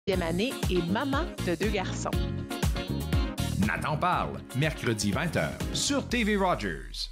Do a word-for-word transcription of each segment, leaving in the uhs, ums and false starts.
année et maman de deux garçons. Nathan parle, mercredi vingt heures sur T V Rogers.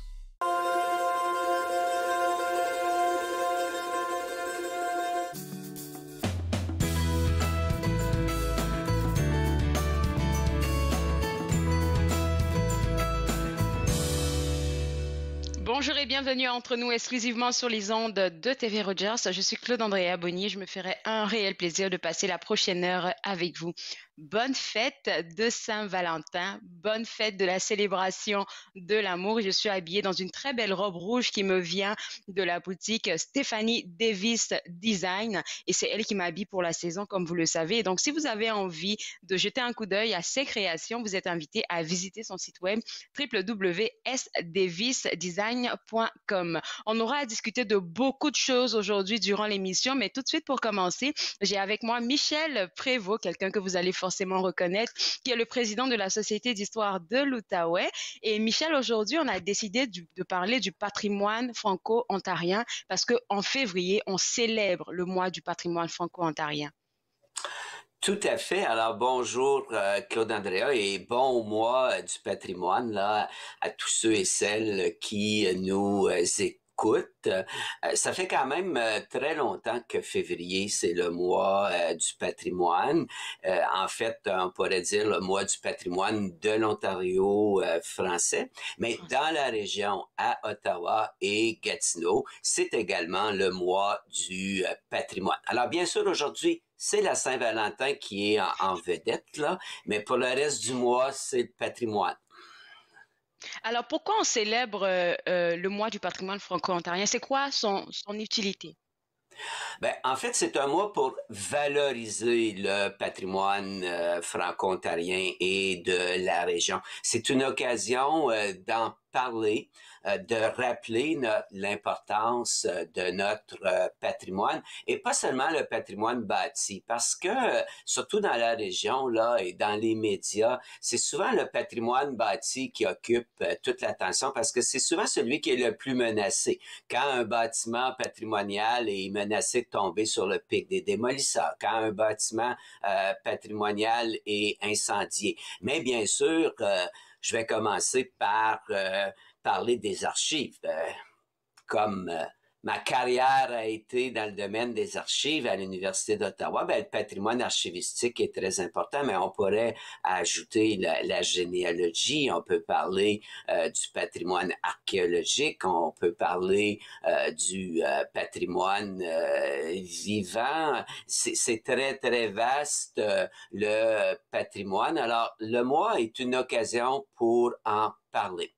Bonjour et bienvenue à Entre nous exclusivement sur les ondes de T V Rogers. Je suis Claude Andrea Bonnier. Je me ferai un réel plaisir de passer la prochaine heure avec vous. Bonne fête de Saint-Valentin, bonne fête de la célébration de l'amour. Je suis habillée dans une très belle robe rouge qui me vient de la boutique Stephanie Davis Design et c'est elle qui m'habille pour la saison comme vous le savez. Donc si vous avez envie de jeter un coup d'œil à ses créations, vous êtes invité à visiter son site web w w w point s davis design point com. On aura à discuter de beaucoup de choses aujourd'hui durant l'émission, mais tout de suite pour commencer, j'ai avec moi Michel Prévost, quelqu'un que vous allez forcément reconnaître, qui est le président de la Société d'histoire de l'Outaouais. Et Michel, aujourd'hui, on a décidé du, de parler du patrimoine franco-ontarien parce qu'en février, on célèbre le mois du patrimoine franco-ontarien. Tout à fait. Alors bonjour euh, Claude Andrea et bon mois euh, du patrimoine là à tous ceux et celles qui euh, nous euh, écoutent. Euh, ça fait quand même euh, très longtemps que février c'est le mois euh, du patrimoine. Euh, en fait, on pourrait dire le mois du patrimoine de l'Ontario euh, français, mais dans la région à Ottawa et Gatineau, c'est également le mois du euh, patrimoine. Alors bien sûr aujourd'hui c'est la Saint-Valentin qui est en, en vedette, là, mais pour le reste du mois, c'est le patrimoine. Alors, pourquoi on célèbre euh, euh, le mois du patrimoine franco-ontarien? C'est quoi son, son utilité? Ben, en fait, c'est un mois pour valoriser le patrimoine euh, franco-ontarien et de la région. C'est une occasion euh, d'en parler, euh, de rappeler no- l'importance euh, de notre euh, patrimoine et pas seulement le patrimoine bâti, parce que euh, surtout dans la région là et dans les médias, c'est souvent le patrimoine bâti qui occupe euh, toute l'attention parce que c'est souvent celui qui est le plus menacé. Quand un bâtiment patrimonial est menacé de tomber sur le pic des démolisseurs, quand un bâtiment euh, patrimonial est incendié. Mais bien sûr, euh, je vais commencer par euh, parler des archives. Euh, comme euh, ma carrière a été dans le domaine des archives à l'Université d'Ottawa, ben, le patrimoine archivistique est très important, mais on pourrait ajouter la, la généalogie, on peut parler euh, du patrimoine archéologique, on peut parler euh, du euh, patrimoine euh, vivant. C'est, c'est très, très vaste, euh, le patrimoine. Alors, le mois est une occasion pour en parler.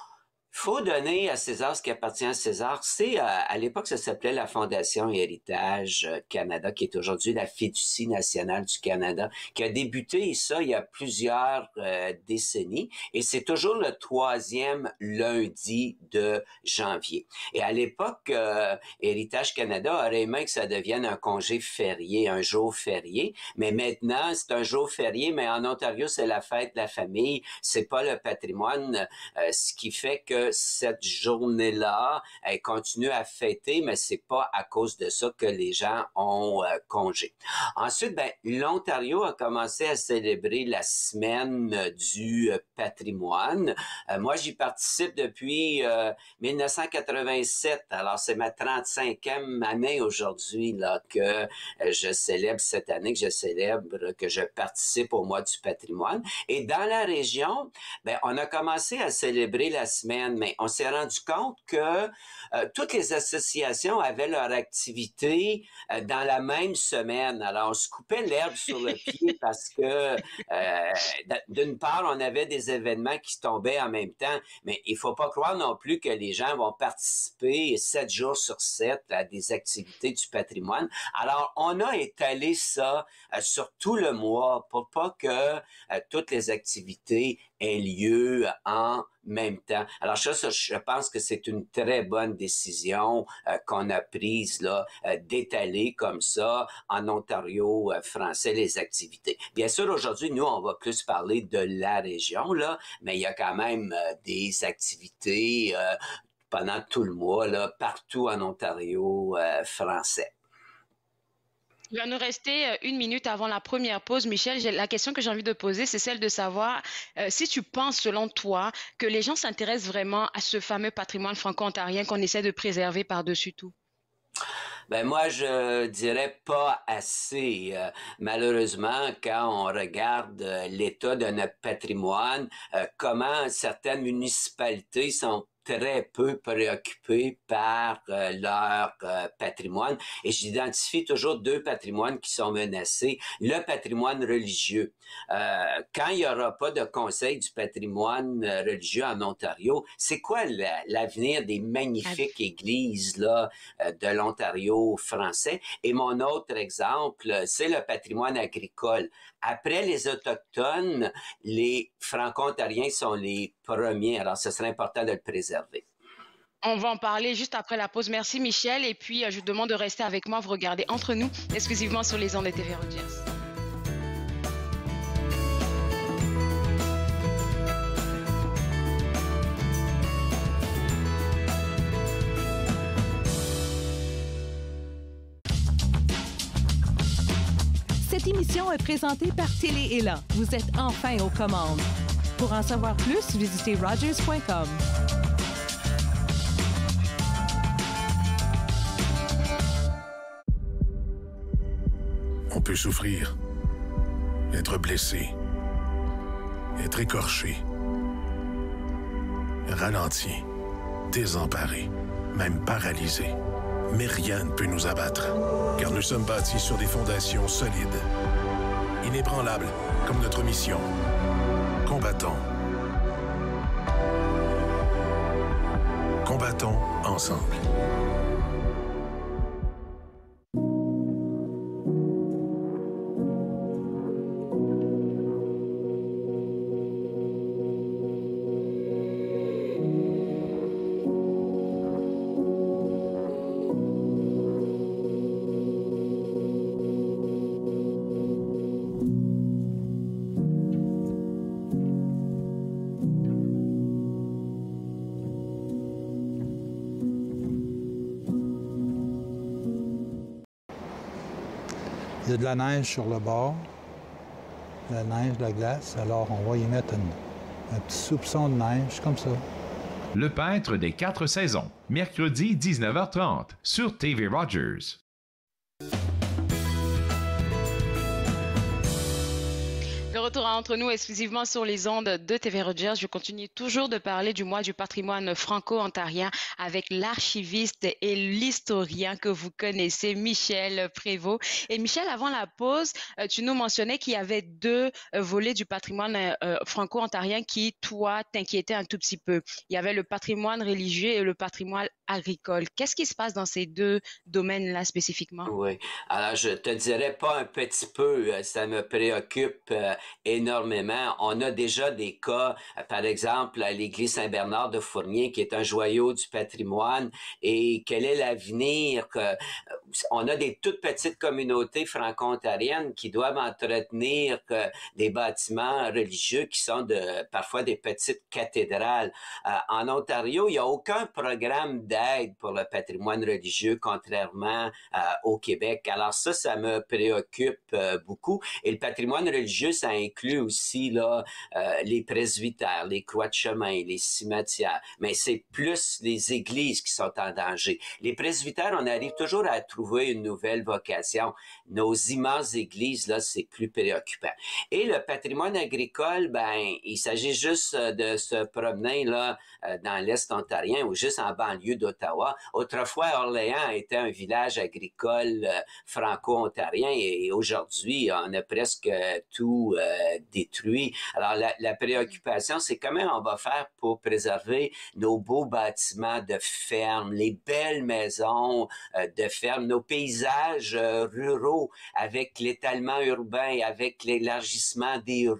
Faut donner à César ce qui appartient à César. C'est euh, à l'époque ça s'appelait la Fondation Héritage Canada, qui est aujourd'hui la Fiducie nationale du Canada, qui a débuté ça il y a plusieurs euh, décennies, et c'est toujours le troisième lundi de janvier. Et à l'époque, euh, Héritage Canada aurait aimé que ça devienne un congé férié, un jour férié, mais maintenant c'est un jour férié, mais en Ontario c'est la fête de la famille, c'est pas le patrimoine, euh, ce qui fait que cette journée-là, elle continue à fêter, mais c'est pas à cause de ça que les gens ont euh, congé. Ensuite, ben, l'Ontario a commencé à célébrer la semaine euh, du euh, patrimoine. Euh, moi, j'y participe depuis euh, mille neuf cent quatre-vingt-sept. Alors, c'est ma trente-cinquième année aujourd'hui là que euh, je célèbre cette année, que je célèbre, que je participe au mois du patrimoine. Et dans la région, ben, on a commencé à célébrer la semaine, mais on s'est rendu compte que euh, toutes les associations avaient leur activité euh, dans la même semaine. Alors, on se coupait l'herbe sur le pied parce que, euh, d'une part, on avait des événements qui tombaient en même temps, mais il faut pas croire non plus que les gens vont participer sept jours sur sept à des activités du patrimoine. Alors, on a étalé ça euh, sur tout le mois pour pas que euh, toutes les activités aient lieu en même temps. Alors ça, ça je pense que c'est une très bonne décision euh, qu'on a prise là, euh, d'étaler comme ça en Ontario euh, français les activités. Bien sûr, aujourd'hui, nous, on va plus parler de la région, là, mais il y a quand même euh, des activités euh, pendant tout le mois, là, partout en Ontario euh, français. Il va nous rester euh, une minute avant la première pause. Michel, j'ai- la question que j'ai envie de poser, c'est celle de savoir euh, si tu penses, selon toi, que les gens s'intéressent vraiment à ce fameux patrimoine franco-ontarien qu'on essaie de préserver par-dessus tout. Ben moi, je dirais pas assez. Euh, malheureusement, quand on regarde euh, l'état de notre patrimoine, euh, comment certaines municipalités sont très peu préoccupées par euh, leur euh, patrimoine. Et j'identifie toujours deux patrimoines qui sont menacés. Le patrimoine religieux. Euh, quand il n'y aura pas de conseil du patrimoine euh, religieux en Ontario, c'est quoi la- l'avenir des magnifiques églises là euh, de l'Ontario français? Et mon autre exemple, c'est le patrimoine agricole. Après les Autochtones, les Franco-Ontariens sont les premiers. Alors, ce serait important de le préserver. On va en parler juste après la pause. Merci, Michel. Et puis, euh, je vous demande de rester avec moi. Vous regardez Entre nous, exclusivement sur les ondes de T V Rogers. Cette émission est présentée par Télé Élan. Vous êtes enfin aux commandes. Pour en savoir plus, visitez rogers point com. On peut souffrir, être blessé, être écorché, ralenti, désemparé, même paralysé. Mais rien ne peut nous abattre, car nous sommes bâtis sur des fondations solides, inébranlables comme notre mission. Combattons. Combattons ensemble. Il y a de la neige sur le bord, de la neige, de la glace, alors on va y mettre une- un petit soupçon de neige, comme ça. Le peintre des quatre saisons, mercredi dix-neuf heures trente sur T V Rogers. De retour à Entre nous, exclusivement sur les ondes de T V Rogers. Je continue toujours de parler du mois du patrimoine franco-ontarien avec l'archiviste et l'historien que vous connaissez, Michel Prévost. Et Michel, avant la pause, euh, tu nous mentionnais qu'il y avait deux euh, volets du patrimoine euh, franco-ontarien qui, toi, t'inquiétaient un tout petit peu. Il y avait le patrimoine religieux et le patrimoine agricole. Qu'est-ce qui se passe dans ces deux domaines-là spécifiquement? Oui. Alors, je te dirais pas un petit peu, euh, ça me préoccupe euh, énormément. On a déjà des cas, euh, par exemple, à l'église Saint-Bernard de Fournier, qui est un joyau du patrimoine, et quel est l'avenir? que- euh, On a des toutes petites communautés franco-ontariennes qui doivent entretenir euh, des bâtiments religieux qui sont de, parfois des petites cathédrales. Euh, en Ontario, il n'y a aucun programme d'aide pour le patrimoine religieux, contrairement euh, au Québec. Alors ça, ça me préoccupe euh, beaucoup. Et le patrimoine religieux, ça inclut aussi là euh, les presbytères, les croix de chemin, les cimetières. Mais c'est plus les églises qui sont en danger. Les presbytères, on arrive toujours à trouver une nouvelle vocation. Nos immenses églises, là, c'est plus préoccupant. Et le patrimoine agricole, ben, il s'agit juste de se promener là dans l'Est ontarien ou juste en banlieue d'Ottawa. Autrefois, Orléans était un village agricole euh, franco-ontarien et aujourd'hui, on a presque tout euh, détruit. Alors, la, la préoccupation, c'est comment on va faire pour préserver nos beaux bâtiments de ferme, les belles maisons euh, de ferme, nos paysages euh, ruraux avec l'étalement urbain, avec l'élargissement des routes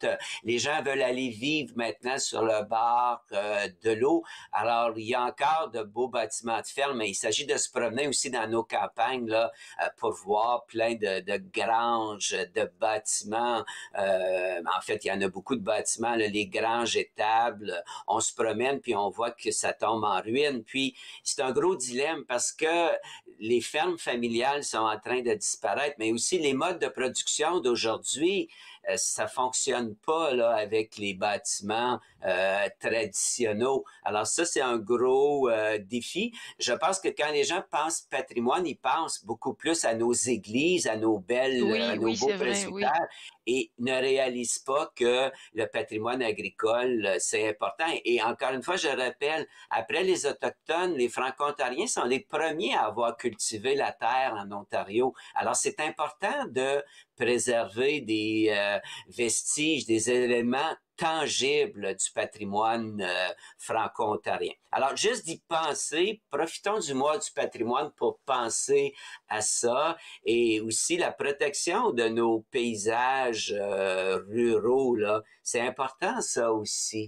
Les gens veulent aller vivre maintenant sur le bord euh, de l'eau. Alors, il y a encore de beaux bâtiments de ferme, mais il s'agit de se promener aussi dans nos campagnes là, euh, pour voir plein de, de granges, de bâtiments. Euh, en fait, il y en a beaucoup de bâtiments, là, les granges étables. On se promène, puis on voit que ça tombe en ruine. Puis, c'est un gros dilemme parce que les fermes familiales sont en train de disparaître, mais aussi les modes de production d'aujourd'hui, euh, ça fonctionne pas là avec les bâtiments euh, traditionnels. Alors ça, c'est un gros euh, défi. Je pense que quand les gens pensent patrimoine, ils pensent beaucoup plus à nos églises, à nos belles, Oui, à nos oui, beaux c'est vrai, oui. presbytères, et ne réalisent pas que le patrimoine agricole, euh, c'est important. Et encore une fois, je rappelle, après les Autochtones, les Franco-Ontariens sont les premiers à avoir cultivé la terre en Ontario. Alors, c'est important de préserver des euh, vestiges, des éléments tangibles du patrimoine euh, franco-ontarien. Alors, juste d'y penser, profitons du mois du patrimoine pour penser à ça et aussi la protection de nos paysages euh, ruraux, là. C'est important, ça aussi.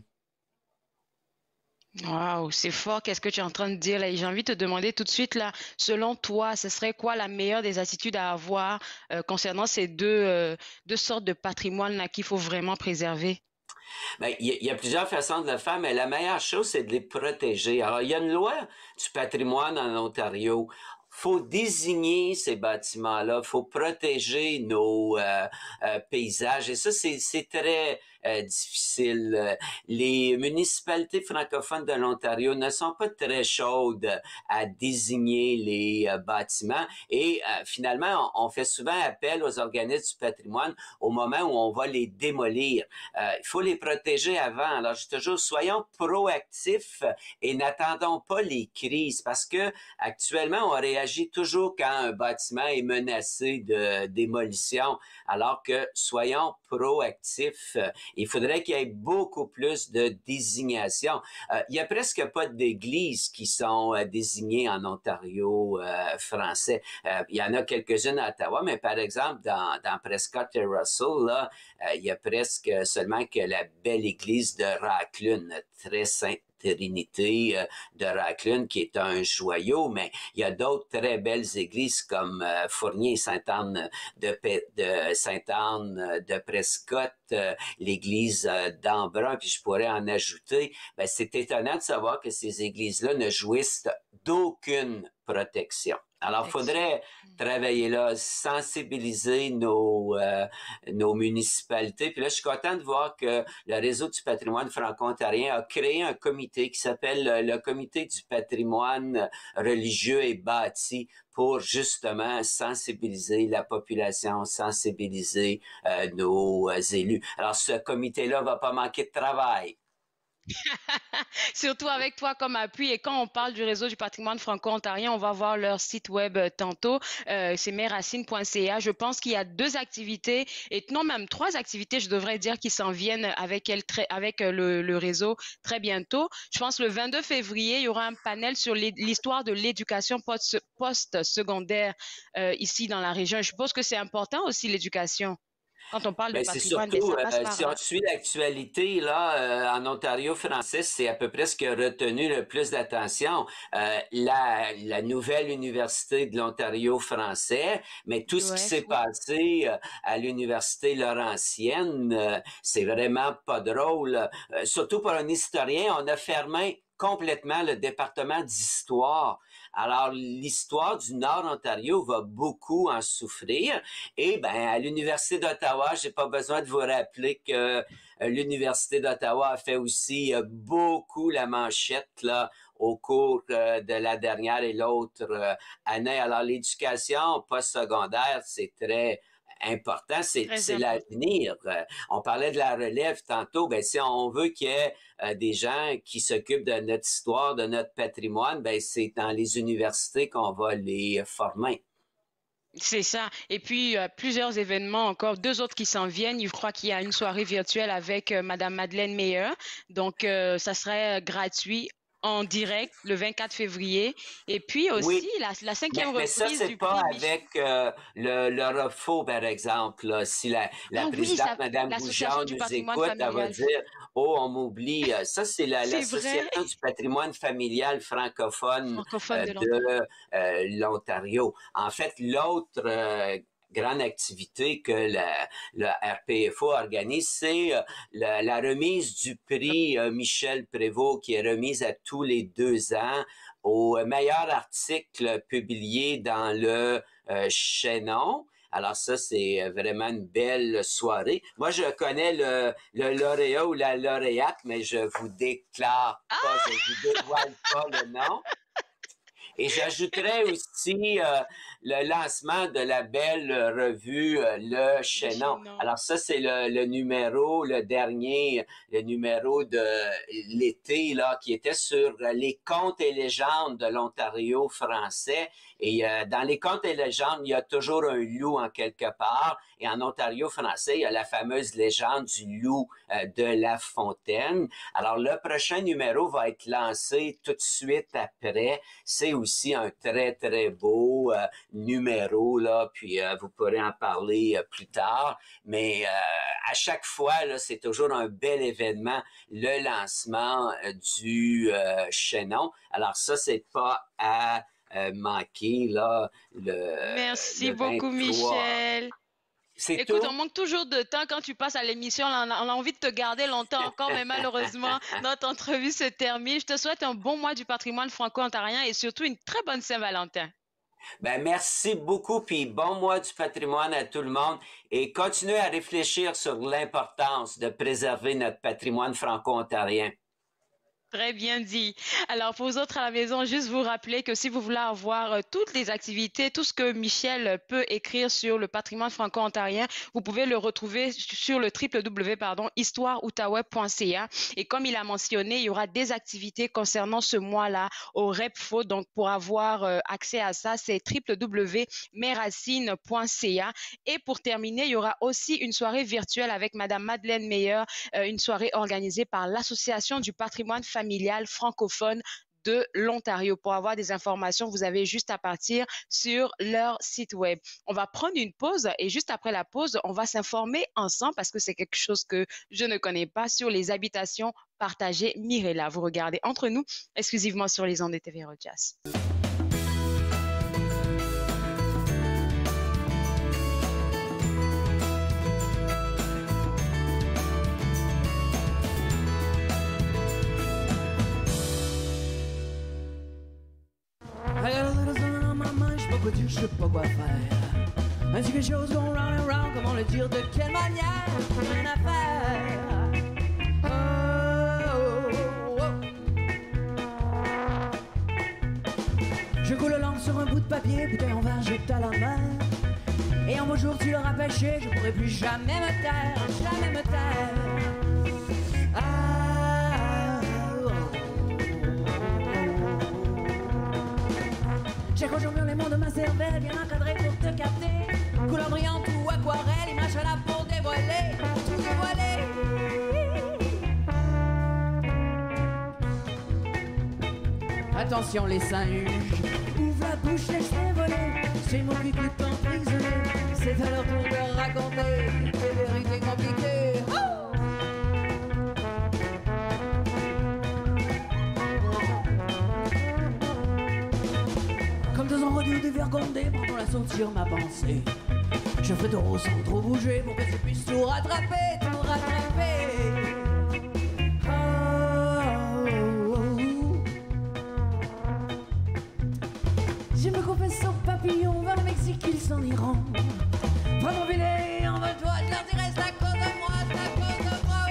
Wow, c'est fort. Qu'est-ce que tu es en train de dire là? Et j'ai envie de te demander tout de suite là, selon toi, ce serait quoi la meilleure des attitudes à avoir euh, concernant ces deux, euh, deux sortes de patrimoine là qu'il faut vraiment préserver? Bien, il y, a- il y a plusieurs façons de le faire, mais la meilleure chose, c'est de les protéger. Alors, il y a une loi du patrimoine en Ontario. Faut désigner ces bâtiments-là, faut protéger nos euh, euh, paysages. Et ça, c'est c'est très euh, difficile. Euh, Les municipalités francophones de l'Ontario ne sont pas très chaudes à désigner les euh, bâtiments. Et euh, finalement, on, on fait souvent appel aux organismes du patrimoine au moment où on va les démolir. Euh, il faut les protéger avant. Alors, je dis toujours, soyons proactifs et n'attendons pas les crises parce que actuellement, on réagit toujours quand un bâtiment est menacé de démolition, alors que soyons proactifs. Il faudrait qu'il y ait beaucoup plus de désignations. Euh, il y a presque pas d'églises qui sont euh, désignées en Ontario euh, français. Euh, il y en a quelques-unes à Ottawa, mais par exemple, dans, dans Prescott et Russell, là, euh, il y a presque seulement que la belle église de Raclune, très sainte Trinité euh, de Raclune, qui est un joyau, mais il y a d'autres très belles églises comme euh, Fournier et Sainte-Anne de, Pe- de Sainte-Anne euh, de Prescott, euh, l'église euh, d'Embrun, puis je pourrais en ajouter. Ben, c'est étonnant de savoir que ces églises-là ne jouissent d'aucune protection. Alors, il faudrait travailler là, sensibiliser nos, euh, nos municipalités. Puis là, je suis content de voir que le Réseau du patrimoine franco-ontarien a créé un comité qui s'appelle le, le Comité du patrimoine religieux et bâti pour justement sensibiliser la population, sensibiliser euh, nos euh, élus. Alors, ce comité-là va pas manquer de travail. Surtout avec toi comme appui. Et quand on parle du réseau du patrimoine franco-ontarien, on va voir leur site web euh, tantôt. Euh, c'est mesracines point c a. Je pense qu'il y a deux activités, et non même trois activités, je devrais dire, qui s'en viennent avec, elle, très, avec euh, le, le réseau très bientôt. Je pense le vingt-deux février, il y aura un panel sur l'histoire de l'éducation post- post-secondaire euh, ici dans la région. Je pense que c'est important aussi l'éducation. Quand on parle de Ben, c'est patrimoine, ben, surtout, ça passe euh, par si on là. suit l'actualité, là, euh, en Ontario français, c'est à peu près ce qui a retenu le plus d'attention. Euh, la, la nouvelle université de l'Ontario français, mais tout ce qui Ouais, s'est oui. passé euh, à l'université Laurentienne, euh, c'est vraiment pas drôle. Euh, surtout pour un historien, on a fermé complètement le département d'histoire. Alors, l'histoire du Nord-Ontario va beaucoup en souffrir. Et ben, à l'Université d'Ottawa, j'ai pas besoin de vous rappeler que euh, l'Université d'Ottawa a fait aussi euh, beaucoup la manchette là au cours euh, de la dernière et l'autre euh, année. Alors, l'éducation postsecondaire, c'est très important, c'est Très c'est important. l'avenir. Euh, on parlait de la relève tantôt, ben si on veut qu'il y ait euh, des gens qui s'occupent de notre histoire, de notre patrimoine, ben c'est dans les universités qu'on va les former. C'est ça. Et puis, euh, plusieurs événements encore, deux autres qui s'en viennent. Je crois qu'il y a une soirée virtuelle avec euh, Madame Madeleine Meyer. Donc, euh, ça serait euh, gratuit en direct le vingt-quatre février. Et puis aussi, Oui. la, la cinquième Mais, mais reprise ça, c'est du pas prix avec euh, le, le refaux, par exemple. Là. Si la, la Ah oui, présidente, ça- Mme l'Association Goujon, du nous patrimoine écoute, elle va familial. dire « Oh, on m'oublie. » Ça, c'est la- C'est l'Association du patrimoine familial francophone Francophone euh, de de l'Ontario. euh, l'Ontario. En fait, l'autre euh, grande activité que la, le R P F O organise, c'est euh, la, la remise du prix euh, Michel Prévost, qui est remise à tous les deux ans au meilleur article publié dans le euh, Chaînon. Alors ça, c'est vraiment une belle soirée. Moi, je connais le, le lauréat ou la lauréate, mais je vous déclare pas, ah! je vous dévoile pas le nom. Et j'ajouterais aussi euh, le lancement de la belle revue euh, Le Chaînon. Alors ça, c'est le, le numéro, le dernier, le numéro de l'été, là, qui était sur les contes et légendes de l'Ontario français. Et euh, dans les contes et légendes, il y a toujours un loup en quelque part. Et en Ontario français, il y a la fameuse légende du loup euh, de La Fontaine. Alors, le prochain numéro va être lancé tout de suite après. C'est aussi un très, très beau euh, numéro, là. Puis, euh, vous pourrez en parler euh, plus tard. Mais euh, à chaque fois, là, c'est toujours un bel événement, le lancement euh, du euh, Chaînon. Alors, ça, c'est pas à euh, manquer, là, le Merci le beaucoup, vingt-trois. Michel. C'est Écoute, tout. on manque toujours de temps quand tu passes à l'émission. On a, on a envie de te garder longtemps encore, mais malheureusement, notre entrevue se termine. Je te souhaite un bon mois du patrimoine franco-ontarien et surtout une très bonne Saint-Valentin. Ben, merci beaucoup, puis bon mois du patrimoine à tout le monde. Et continuez à réfléchir sur l'importance de préserver notre patrimoine franco-ontarien. Très bien dit. Alors, pour vous autres à la maison, juste vous rappeler que si vous voulez avoir euh, toutes les activités, tout ce que Michel peut écrire sur le patrimoine franco-ontarien, vous pouvez le retrouver sur le w w w point histoire outaouais point c a. Et comme il a mentionné, il y aura des activités concernant ce mois-là au R E P F O. Donc, pour avoir euh, accès à ça, c'est w w w point mesracines point c a. Et pour terminer, il y aura aussi une soirée virtuelle avec Madame Madeleine Meyer, euh, une soirée organisée par l'Association du patrimoine familial francophone de l'Ontario. Pour avoir des informations, vous avez juste à partir sur leur site web. On va prendre une pause et juste après la pause, on va s'informer ensemble parce que c'est quelque chose que je ne connais pas sur les habitations partagées Mirella. Vous regardez Entre nous, exclusivement sur les ondes de T V Rojas. I got a little something on my mind, je sais pas quoi dire, je sais pas quoi faire. Ainsi que les choses vont round and round, comment le dire, de quelle manière, rien à faire. Oh, oh, oh. Je coule langue sur un bout de papier, bouteille en verre, jette à la mer. Et un beau jour tu l'auras pêché, je pourrai plus jamais me taire, jamais me taire. Ah, oh, oh. J'ai conjugué les mots de ma cervelle, bien encadré pour te capter. Couleur brillante ou aquarelle, image à la pour dévoiler, tout dévoiler. Attention les singes, ouvre la bouche, laisse-les voler. C'est mon qui est emprisonné, c'est à leur tour de raconter des vérités compliquées. Oh! Comme dans un rodeo dévergondé, pendant la sortir ma pensée. Je fais taureau sans trop bouger pour que tu puisses tout rattraper, tout rattraper. Oh, oh, oh. Je me confesse au papillon vers le Mexique, ils s'en iront. Vraiment vilé, en veux toi, je leur dirai c'est à cause de moi, c'est à cause de moi.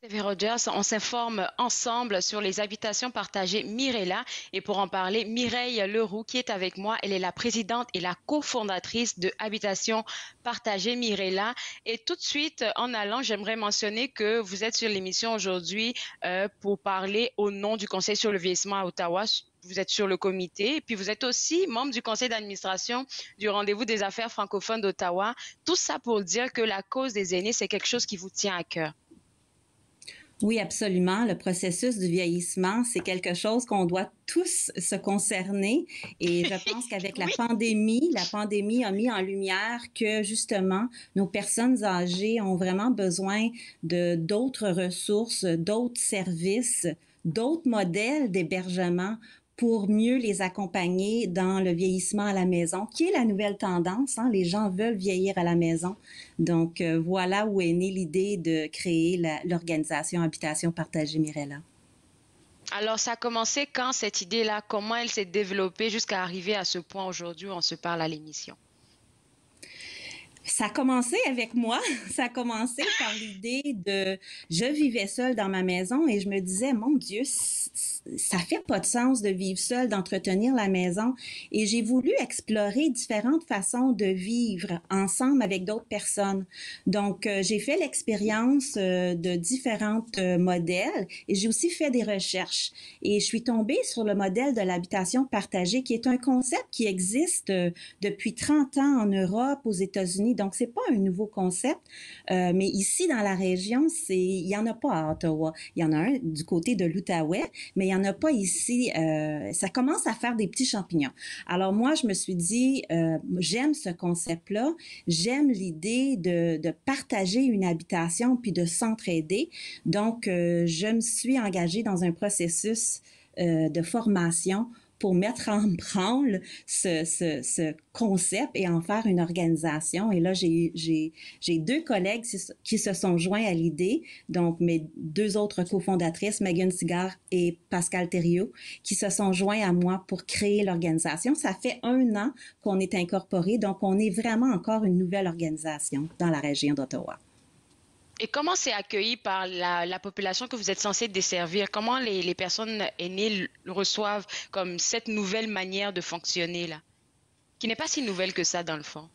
T V Rogers, on s'informe ensemble sur les habitations partagées Mirella. Et pour en parler, Mireille Leroux qui est avec moi. Elle est la présidente et la cofondatrice de Habitations partagées Mirella. Et tout de suite, en allant, j'aimerais mentionner que vous êtes sur l'émission aujourd'hui euh, pour parler au nom du Conseil sur le vieillissement à Ottawa. Vous êtes sur le comité et puis vous êtes aussi membre du conseil d'administration du Rendez-vous des affaires francophones d'Ottawa. Tout ça pour dire que la cause des aînés, c'est quelque chose qui vous tient à cœur. Oui, absolument. Le processus du vieillissement, c'est quelque chose qu'on doit tous se concerner. Et je pense qu'avec oui. la pandémie, la pandémie a mis en lumière que justement, nos personnes âgées ont vraiment besoin de d'autres ressources, d'autres services, d'autres modèles d'hébergement pour mieux les accompagner dans le vieillissement à la maison, qui est la nouvelle tendance. Hein? Les gens veulent vieillir à la maison. Donc, euh, voilà où est née l'idée de créer la, l'organisation Habitation partagée Mirella. Alors, ça a commencé quand cette idée-là? Comment elle s'est développée jusqu'à arriver à ce point aujourd'hui où on se parle à l'émission? Ça a commencé avec moi. Ça a commencé par l'idée de... Je vivais seule dans ma maison et je me disais, mon Dieu, ça fait pas de sens de vivre seule, d'entretenir la maison. Et j'ai voulu explorer différentes façons de vivre ensemble avec d'autres personnes. Donc, euh, j'ai fait l'expérience euh, de différents euh, modèles et j'ai aussi fait des recherches. Et je suis tombée sur le modèle de l'habitation partagée, qui est un concept qui existe euh, depuis trente ans en Europe, aux États-Unis. Donc, c'est pas un nouveau concept, euh, mais ici, dans la région, c'est, il y en a pas à Ottawa. Il y en a un du côté de l'Outaouais, mais il y en a pas ici. Euh, ça commence à faire des petits champignons. Alors, moi, je me suis dit, euh, j'aime ce concept-là. J'aime l'idée de, de partager une habitation puis de s'entraider. Donc, euh, je me suis engagée dans un processus euh, de formation pour mettre en branle ce, ce, ce concept et en faire une organisation. Et là, j'ai, j'ai, j'ai deux collègues qui se sont joints à l'idée, donc mes deux autres cofondatrices, Megan Sigard et Pascal Thériault, qui se sont joints à moi pour créer l'organisation. Ça fait un an qu'on est incorporé, donc on est vraiment encore une nouvelle organisation dans la région d'Ottawa. Et comment c'est accueilli par la, la population que vous êtes censé desservir? Comment les, les personnes aînées le reçoivent comme cette nouvelle manière de fonctionner là, qui n'est pas si nouvelle que ça dans le fond?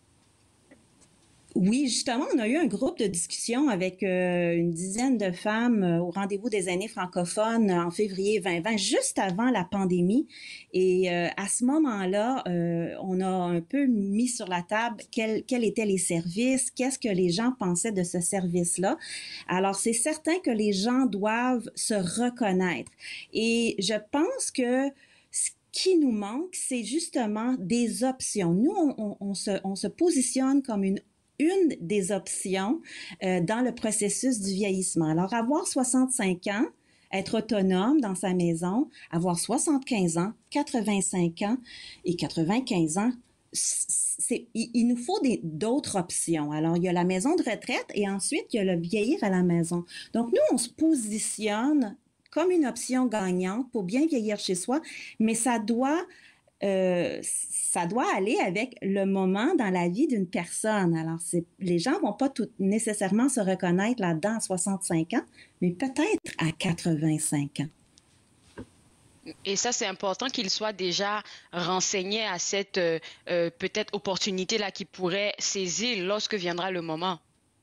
Oui, justement, on a eu un groupe de discussion avec euh, une dizaine de femmes euh, au Rendez-vous des aînés francophones en février vingt vingt, juste avant la pandémie. Et euh, à ce moment-là, euh, on a un peu mis sur la table quels, quels étaient les services, qu'est-ce que les gens pensaient de ce service-là. Alors, c'est certain que les gens doivent se reconnaître. Et je pense que ce qui nous manque, c'est justement des options. Nous, on, on, on, se, on se positionne comme une une des options euh, dans le processus du vieillissement. Alors, avoir soixante-cinq ans, être autonome dans sa maison, avoir soixante-quinze ans, quatre-vingt-cinq ans et quatre-vingt-quinze ans, c'est, il, il nous faut des, d'autres options. Alors, il y a la maison de retraite et ensuite, il y a le vieillir à la maison. Donc, nous, on se positionne comme une option gagnante pour bien vieillir chez soi, mais ça doit... Euh, ça doit aller avec le moment dans la vie d'une personne. Alors, c'est, les gens vont pas tout, nécessairement se reconnaître là-dedans à soixante-cinq ans, mais peut-être à quatre-vingt-cinq ans. Et ça, c'est important qu'ils soient déjà renseignés à cette euh, euh, peut-être opportunité-là qu'ils pourraient saisir lorsque viendra le moment.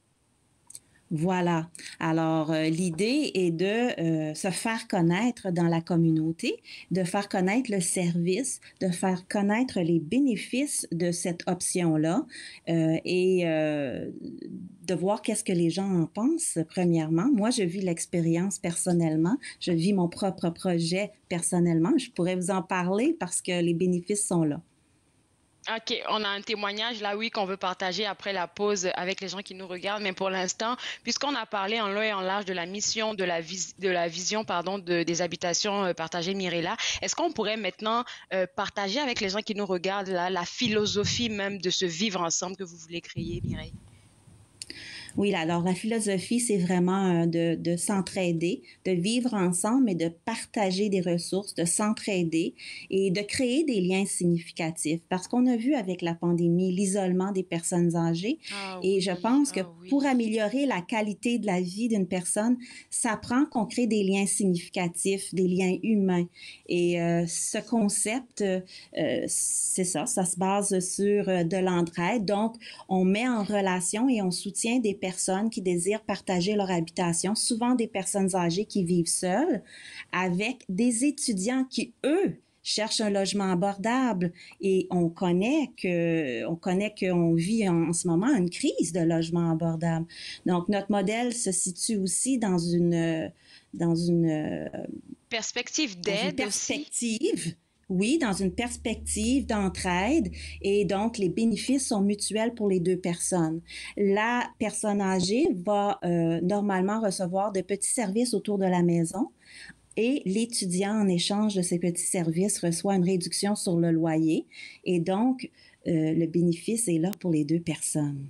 Voilà. Alors, euh, l'idée est de euh, se faire connaître dans la communauté, de faire connaître le service, de faire connaître les bénéfices de cette option-là euh, et euh, de voir qu'est-ce que les gens en pensent, premièrement. Moi, je vis l'expérience personnellement. Je vis mon propre projet personnellement. Je pourrais vous en parler parce que les bénéfices sont là. OK, on a un témoignage là, oui, qu'on veut partager après la pause avec les gens qui nous regardent. Mais pour l'instant, puisqu'on a parlé en long et en large de la mission, de la, vis- de la vision pardon, de, des habitations euh, partagées Mirella, est-ce qu'on pourrait maintenant euh, partager avec les gens qui nous regardent là, la philosophie même de ce vivre ensemble que vous voulez créer, Mireille? Oui, alors la philosophie, c'est vraiment euh, de, de s'entraider, de vivre ensemble et de partager des ressources, de s'entraider et de créer des liens significatifs. Parce qu'on a vu avec la pandémie l'isolement des personnes âgées Ah et oui, je pense que ah oui. pour améliorer la qualité de la vie d'une personne, ça prend qu'on crée des liens significatifs, des liens humains. Et euh, ce concept, euh, c'est ça, ça se base sur euh, de l'entraide. Donc, on met en relation et on soutient des personnes qui désirent partager leur habitation, souvent des personnes âgées qui vivent seules, avec des étudiants qui, eux, cherchent un logement abordable. Et on connaît que, on connaît qu'on vit en, en ce moment une crise de logement abordable. Donc, notre modèle se situe aussi dans une, dans une perspective dans une d'aide perspective. aussi. Oui, dans une perspective d'entraide et donc les bénéfices sont mutuels pour les deux personnes. La personne âgée va euh, normalement recevoir de petits services autour de la maison et l'étudiant, en échange de ces petits services, reçoit une réduction sur le loyer et donc euh, le bénéfice est là pour les deux personnes.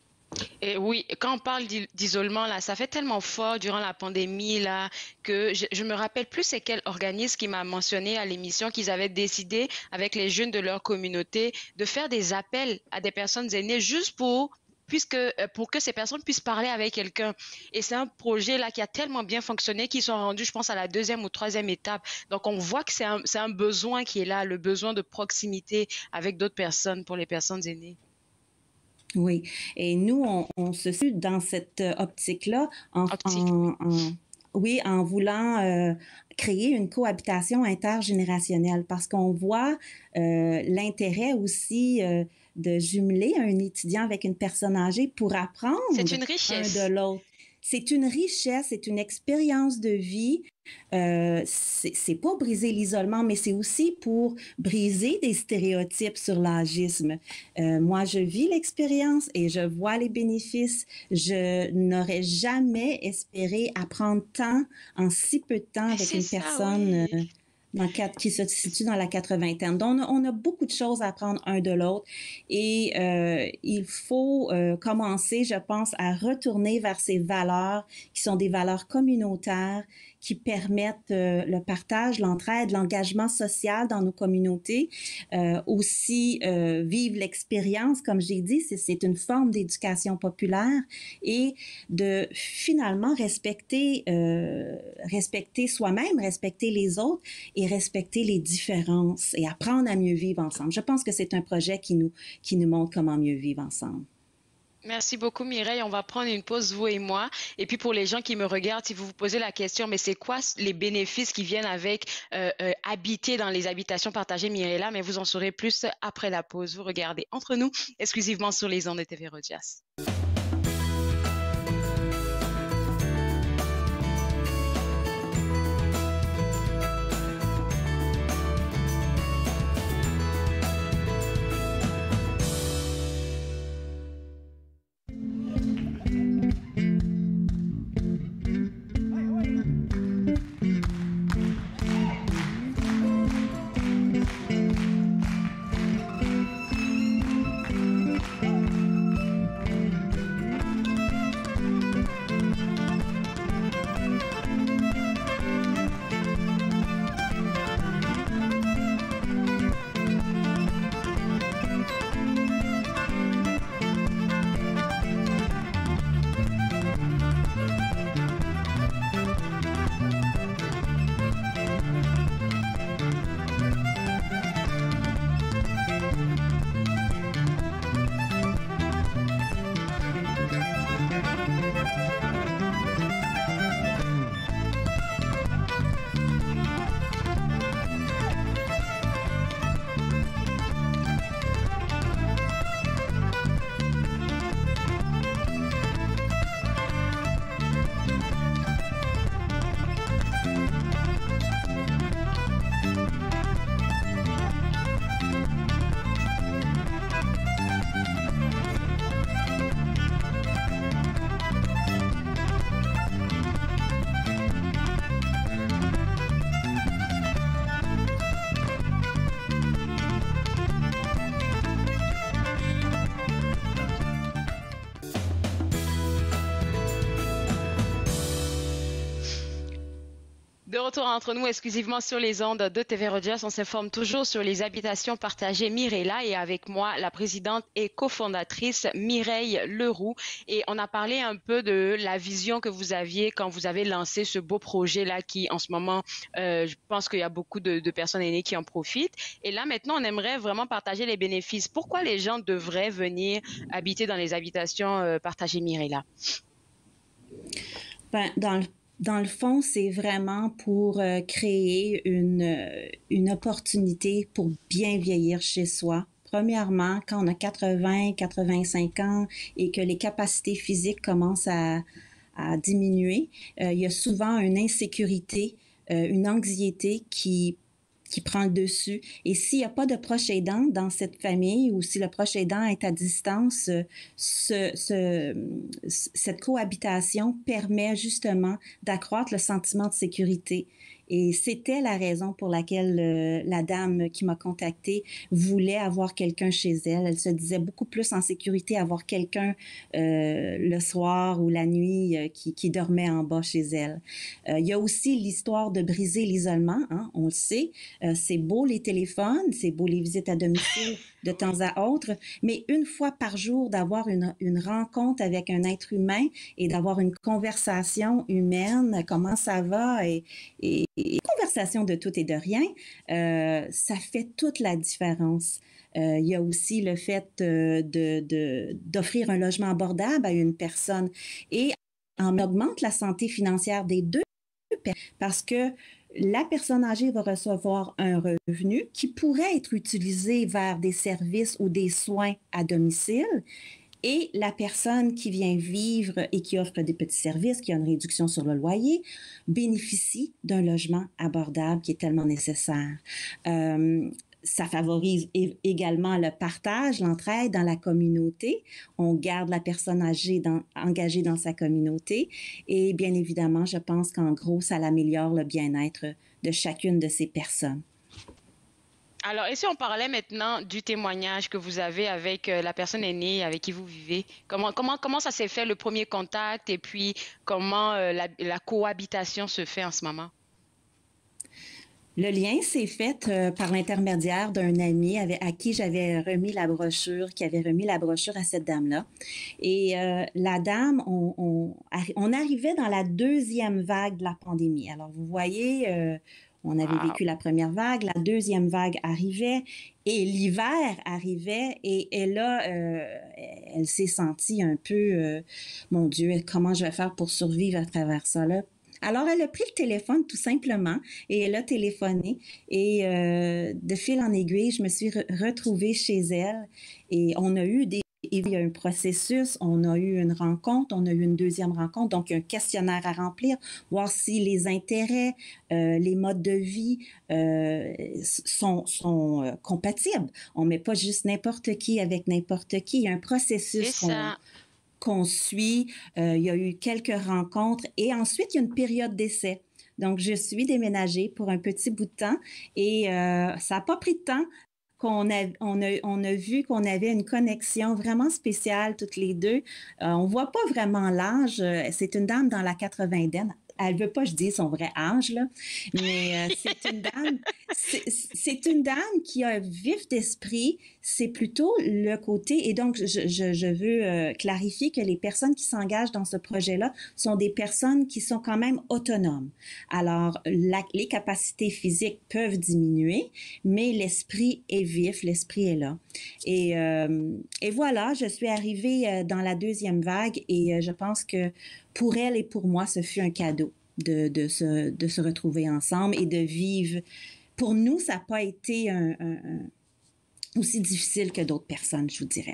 Et oui, quand on parle d'isolement, là, ça fait tellement fort durant la pandémie, là, que je, je me rappelle plus c'est quel organisme qui m'a mentionné à l'émission qu'ils avaient décidé avec les jeunes de leur communauté de faire des appels à des personnes aînées juste pour puisque pour que ces personnes puissent parler avec quelqu'un. Et c'est un projet là qui a tellement bien fonctionné qu'ils sont rendus, je pense, à la deuxième ou troisième étape. Donc, on voit que c'est un, c'est un besoin qui est là, le besoin de proximité avec d'autres personnes pour les personnes aînées. Oui, et nous, on, on se situe dans cette optique-là en, Optique, en, en, oui, en voulant euh, créer une cohabitation intergénérationnelle parce qu'on voit euh, l'intérêt aussi euh, de jumeler un étudiant avec une personne âgée pour apprendre c'est une richesse. un de l'autre. C'est une richesse, c'est une expérience de vie. Euh, c'est, c'est pas briser l'isolement, mais c'est aussi pour briser des stéréotypes sur l'âgisme. Euh, moi, je vis l'expérience et je vois les bénéfices. Je n'aurais jamais espéré apprendre tant en si peu de temps avec c'est une ça, personne oui. euh, dans, qui se situe dans la quatre-vingtaine. Donc, on a, on a beaucoup de choses à apprendre un de l'autre et euh, il faut euh, commencer, je pense, à retourner vers ces valeurs qui sont des valeurs communautaires, qui permettent euh, le partage, l'entraide, l'engagement social dans nos communautés. Euh, aussi, euh, vivre l'expérience, comme j'ai dit, c'est, c'est une forme d'éducation populaire et de finalement respecter, euh, respecter soi-même, respecter les autres et respecter les différences et apprendre à mieux vivre ensemble. Je pense que c'est un projet qui nous, qui nous montre comment mieux vivre ensemble. Merci beaucoup, Mireille. On va prendre une pause, vous et moi. Et puis, pour les gens qui me regardent, si vous vous posez la question, mais c'est quoi les bénéfices qui viennent avec euh, euh, habiter dans les habitations partagées, Mireille, là, mais vous en saurez plus après la pause. Vous regardez Entre nous, exclusivement sur les ondes de T V Rogers. De retour entre nous exclusivement sur les ondes de T V Rogers, on s'informe toujours sur les habitations partagées Mirella et avec moi la présidente et cofondatrice Mireille Leroux. Et on a parlé un peu de la vision que vous aviez quand vous avez lancé ce beau projet-là qui en ce moment, euh, je pense qu'il y a beaucoup de, de personnes aînées qui en profitent. Et là maintenant, on aimerait vraiment partager les bénéfices. Pourquoi les gens devraient venir habiter dans les habitations euh, partagées Mirella? Ben, dans le Dans le fond, c'est vraiment pour euh, créer une, euh, une opportunité pour bien vieillir chez soi. Premièrement, quand on a quatre-vingts, quatre-vingt-cinq ans et que les capacités physiques commencent à, à diminuer, euh, il y a souvent une insécurité, euh, une anxiété qui qui prend le dessus. Et s'il n'y a pas de proche aidant dans cette famille ou si le proche aidant est à distance, ce, ce, cette cohabitation permet justement d'accroître le sentiment de sécurité. Et c'était la raison pour laquelle euh, la dame qui m'a contactée voulait avoir quelqu'un chez elle. Elle se disait beaucoup plus en sécurité avoir quelqu'un euh, le soir ou la nuit euh, qui, qui dormait en bas chez elle. Euh, il y a aussi l'histoire de briser l'isolement, hein, on le sait. Euh, c'est beau les téléphones, c'est beau les visites à domicile de temps à autre, mais une fois par jour d'avoir une, une rencontre avec un être humain et d'avoir une conversation humaine, comment ça va et, et Et conversation de tout et de rien, euh, ça fait toute la différence. Euh, il y a aussi le fait euh, de, de, d'offrir un logement abordable à une personne et on augmente la santé financière des deux parce que la personne âgée va recevoir un revenu qui pourrait être utilisé vers des services ou des soins à domicile. Et la personne qui vient vivre et qui offre des petits services, qui a une réduction sur le loyer, bénéficie d'un logement abordable qui est tellement nécessaire. Euh, ça favorise également le partage, l'entraide dans la communauté. On garde la personne âgée dans, engagée dans sa communauté. Et bien évidemment, je pense qu'en gros, ça améliore le bien-être de chacune de ces personnes. Alors, et si on parlait maintenant du témoignage que vous avez avec euh, la personne aînée avec qui vous vivez, comment, comment, comment ça s'est fait le premier contact et puis comment euh, la, la cohabitation se fait en ce moment? Le lien s'est fait euh, par l'intermédiaire d'un ami avec, à qui j'avais remis la brochure, qui avait remis la brochure à cette dame-là. Et euh, la dame, on, on, on arrivait dans la deuxième vague de la pandémie. Alors, vous voyez... Euh, On avait wow. vécu la première vague, la deuxième vague arrivait et l'hiver arrivait et, et là, euh, elle s'est sentie un peu, euh, mon Dieu, comment je vais faire pour survivre à travers ça là? Alors, elle a pris le téléphone tout simplement et elle a téléphoné et euh, de fil en aiguille, je me suis re- retrouvée chez elle et on a eu des il y a un processus, on a eu une rencontre, on a eu une deuxième rencontre, donc un questionnaire à remplir, voir si les intérêts, euh, les modes de vie euh, sont, sont euh, compatibles. On ne met pas juste n'importe qui avec n'importe qui. Il y a un processus qu'on, qu'on suit. Euh, il y a eu quelques rencontres et ensuite, il y a une période d'essai. Donc, je suis déménagée pour un petit bout de temps et euh, ça n'a pas pris de temps. Qu'on a, on a, on a vu qu'on avait une connexion vraiment spéciale toutes les deux. Euh, on voit pas vraiment l'âge. C'est une dame dans la quatre-vingtaine. Elle veut pas que je dise son vrai âge, là, mais euh, c'est une dame, c'est, c'est une dame qui a un vif d'esprit. C'est plutôt le côté, et donc je, je, je veux euh, clarifier que les personnes qui s'engagent dans ce projet-là sont des personnes qui sont quand même autonomes. Alors, la, les capacités physiques peuvent diminuer, mais l'esprit est vif, l'esprit est là. Et, euh, et voilà, je suis arrivée dans la deuxième vague et euh, je pense que pour elle et pour moi, ce fut un cadeau de, de, se, de se retrouver ensemble et de vivre. Pour nous, ça n'a pas été un, un, un, aussi difficile que d'autres personnes, je vous dirais.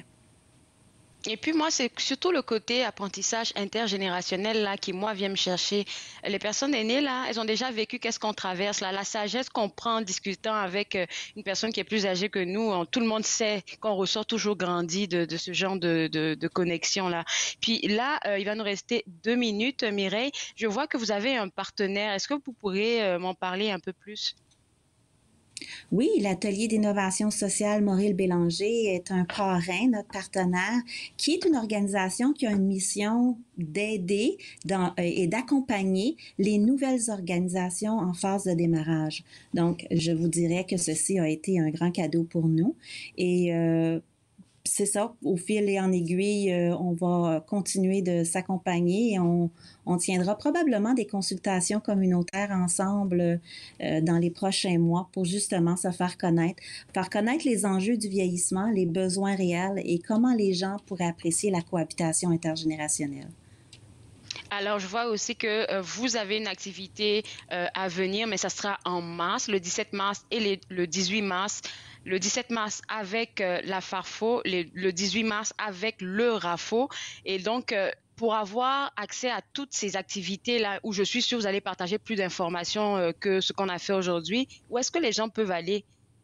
Et puis moi, c'est surtout le côté apprentissage intergénérationnel là qui, moi, vient me chercher. Les personnes aînées, là, elles ont déjà vécu qu'est-ce qu'on traverse, là, la sagesse qu'on prend en discutant avec une personne qui est plus âgée que nous. On, tout le monde sait qu'on ressort toujours grandi de, de ce genre de, de, de connexion-là. Puis là, euh, il va nous rester deux minutes, Mireille. Je vois que vous avez un partenaire. Est-ce que vous pourrez euh, m'en parler un peu plus? Oui, l'Atelier d'innovation sociale Maurice Bélanger est un parrain, notre partenaire, qui est une organisation qui a une mission d'aider dans, euh, et d'accompagner les nouvelles organisations en phase de démarrage. Donc, je vous dirais que ceci a été un grand cadeau pour nous. Et euh, c'est ça, au fil et en aiguille, euh, on va continuer de s'accompagner et on, on tiendra probablement des consultations communautaires ensemble euh, dans les prochains mois pour justement se faire connaître, faire connaître les enjeux du vieillissement, les besoins réels et comment les gens pourraient apprécier la cohabitation intergénérationnelle. Alors, je vois aussi que euh, vous avez une activité euh, à venir, mais ça sera en mars, le dix-sept mars et les, le dix-huit mars. Le dix-sept mars avec euh, la Farfo, les, le dix-huit mars avec le Rafo. Et donc, euh, pour avoir accès à toutes ces activités-là, où je suis sûre que vous allez partager plus d'informations euh, que ce qu'on a fait aujourd'hui, où est-ce que les gens peuvent aller?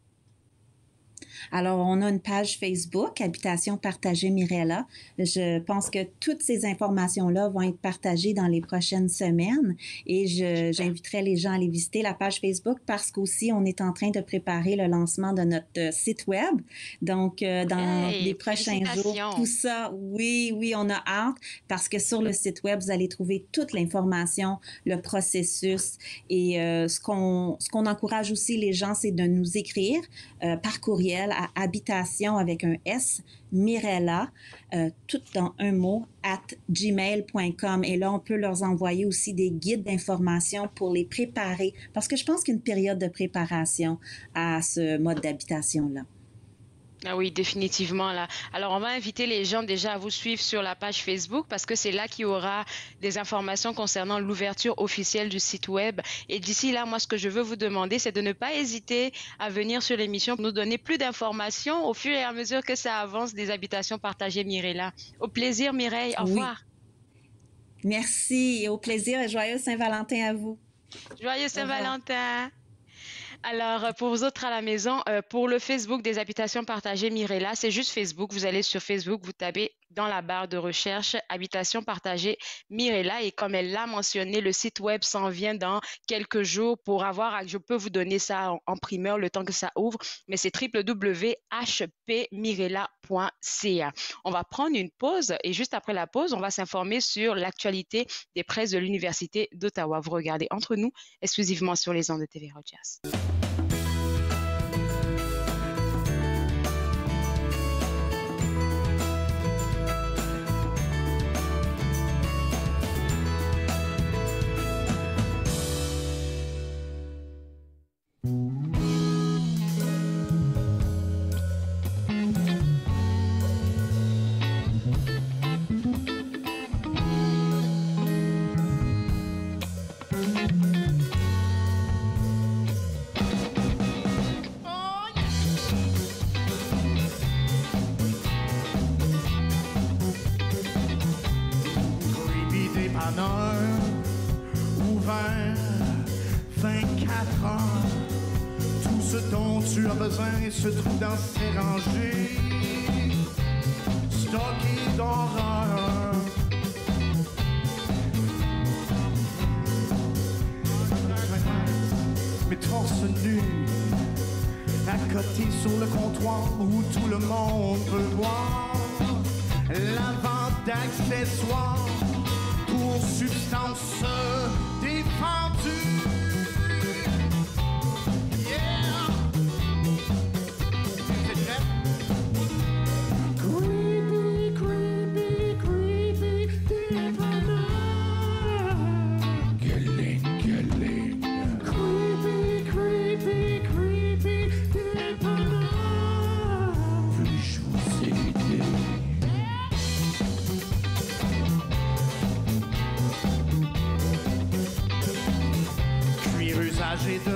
Alors, on a une page Facebook, Habitation partagée Mirella. Je pense que toutes ces informations-là vont être partagées dans les prochaines semaines et je, j'inviterai les gens à aller visiter la page Facebook parce qu'aussi, on est en train de préparer le lancement de notre site web. Donc, euh, dans hey, les prochains jours, tout ça, oui, oui, on a hâte parce que sur le site web, vous allez trouver toute l'information, le processus et euh, ce qu'on, ce qu'on encourage aussi les gens, c'est de nous écrire euh, par courriel à habitation avec un S, Mirella, euh, tout dans un mot, at gmail point com. Et là, on peut leur envoyer aussi des guides d'information pour les préparer, parce que je pense qu'il y a une période de préparation à ce mode d'habitation-là. Ah oui, définitivement là. Alors, on va inviter les gens déjà à vous suivre sur la page Facebook parce que c'est là qu'il y aura des informations concernant l'ouverture officielle du site web. Et d'ici là, moi, ce que je veux vous demander, c'est de ne pas hésiter à venir sur l'émission pour nous donner plus d'informations au fur et à mesure que ça avance des habitations partagées Mirella. Au plaisir, Mireille. Au revoir. Oui. Merci et au plaisir et joyeux Saint-Valentin à vous. Joyeux Saint-Valentin. Alors, pour vous autres à la maison, euh, pour le Facebook des habitations partagées Mirella, c'est juste Facebook. Vous allez sur Facebook, vous tapez dans la barre de recherche Habitations partagées Mirella et comme elle l'a mentionné, le site web s'en vient dans quelques jours pour avoir, je peux vous donner ça en, en primeur le temps que ça ouvre, mais c'est w w w point h p mirella point c a. On va prendre une pause et juste après la pause, on va s'informer sur l'actualité des presses de l'Université d'Ottawa. Vous regardez Entre nous, exclusivement sur les ondes de T V Rogers. Tu as besoin se trouve dans ces rangées stockées d'horreur. Mais torse nu, à côté sur le comptoir où tout le monde peut voir la vente d'accessoires pour substances défendues. De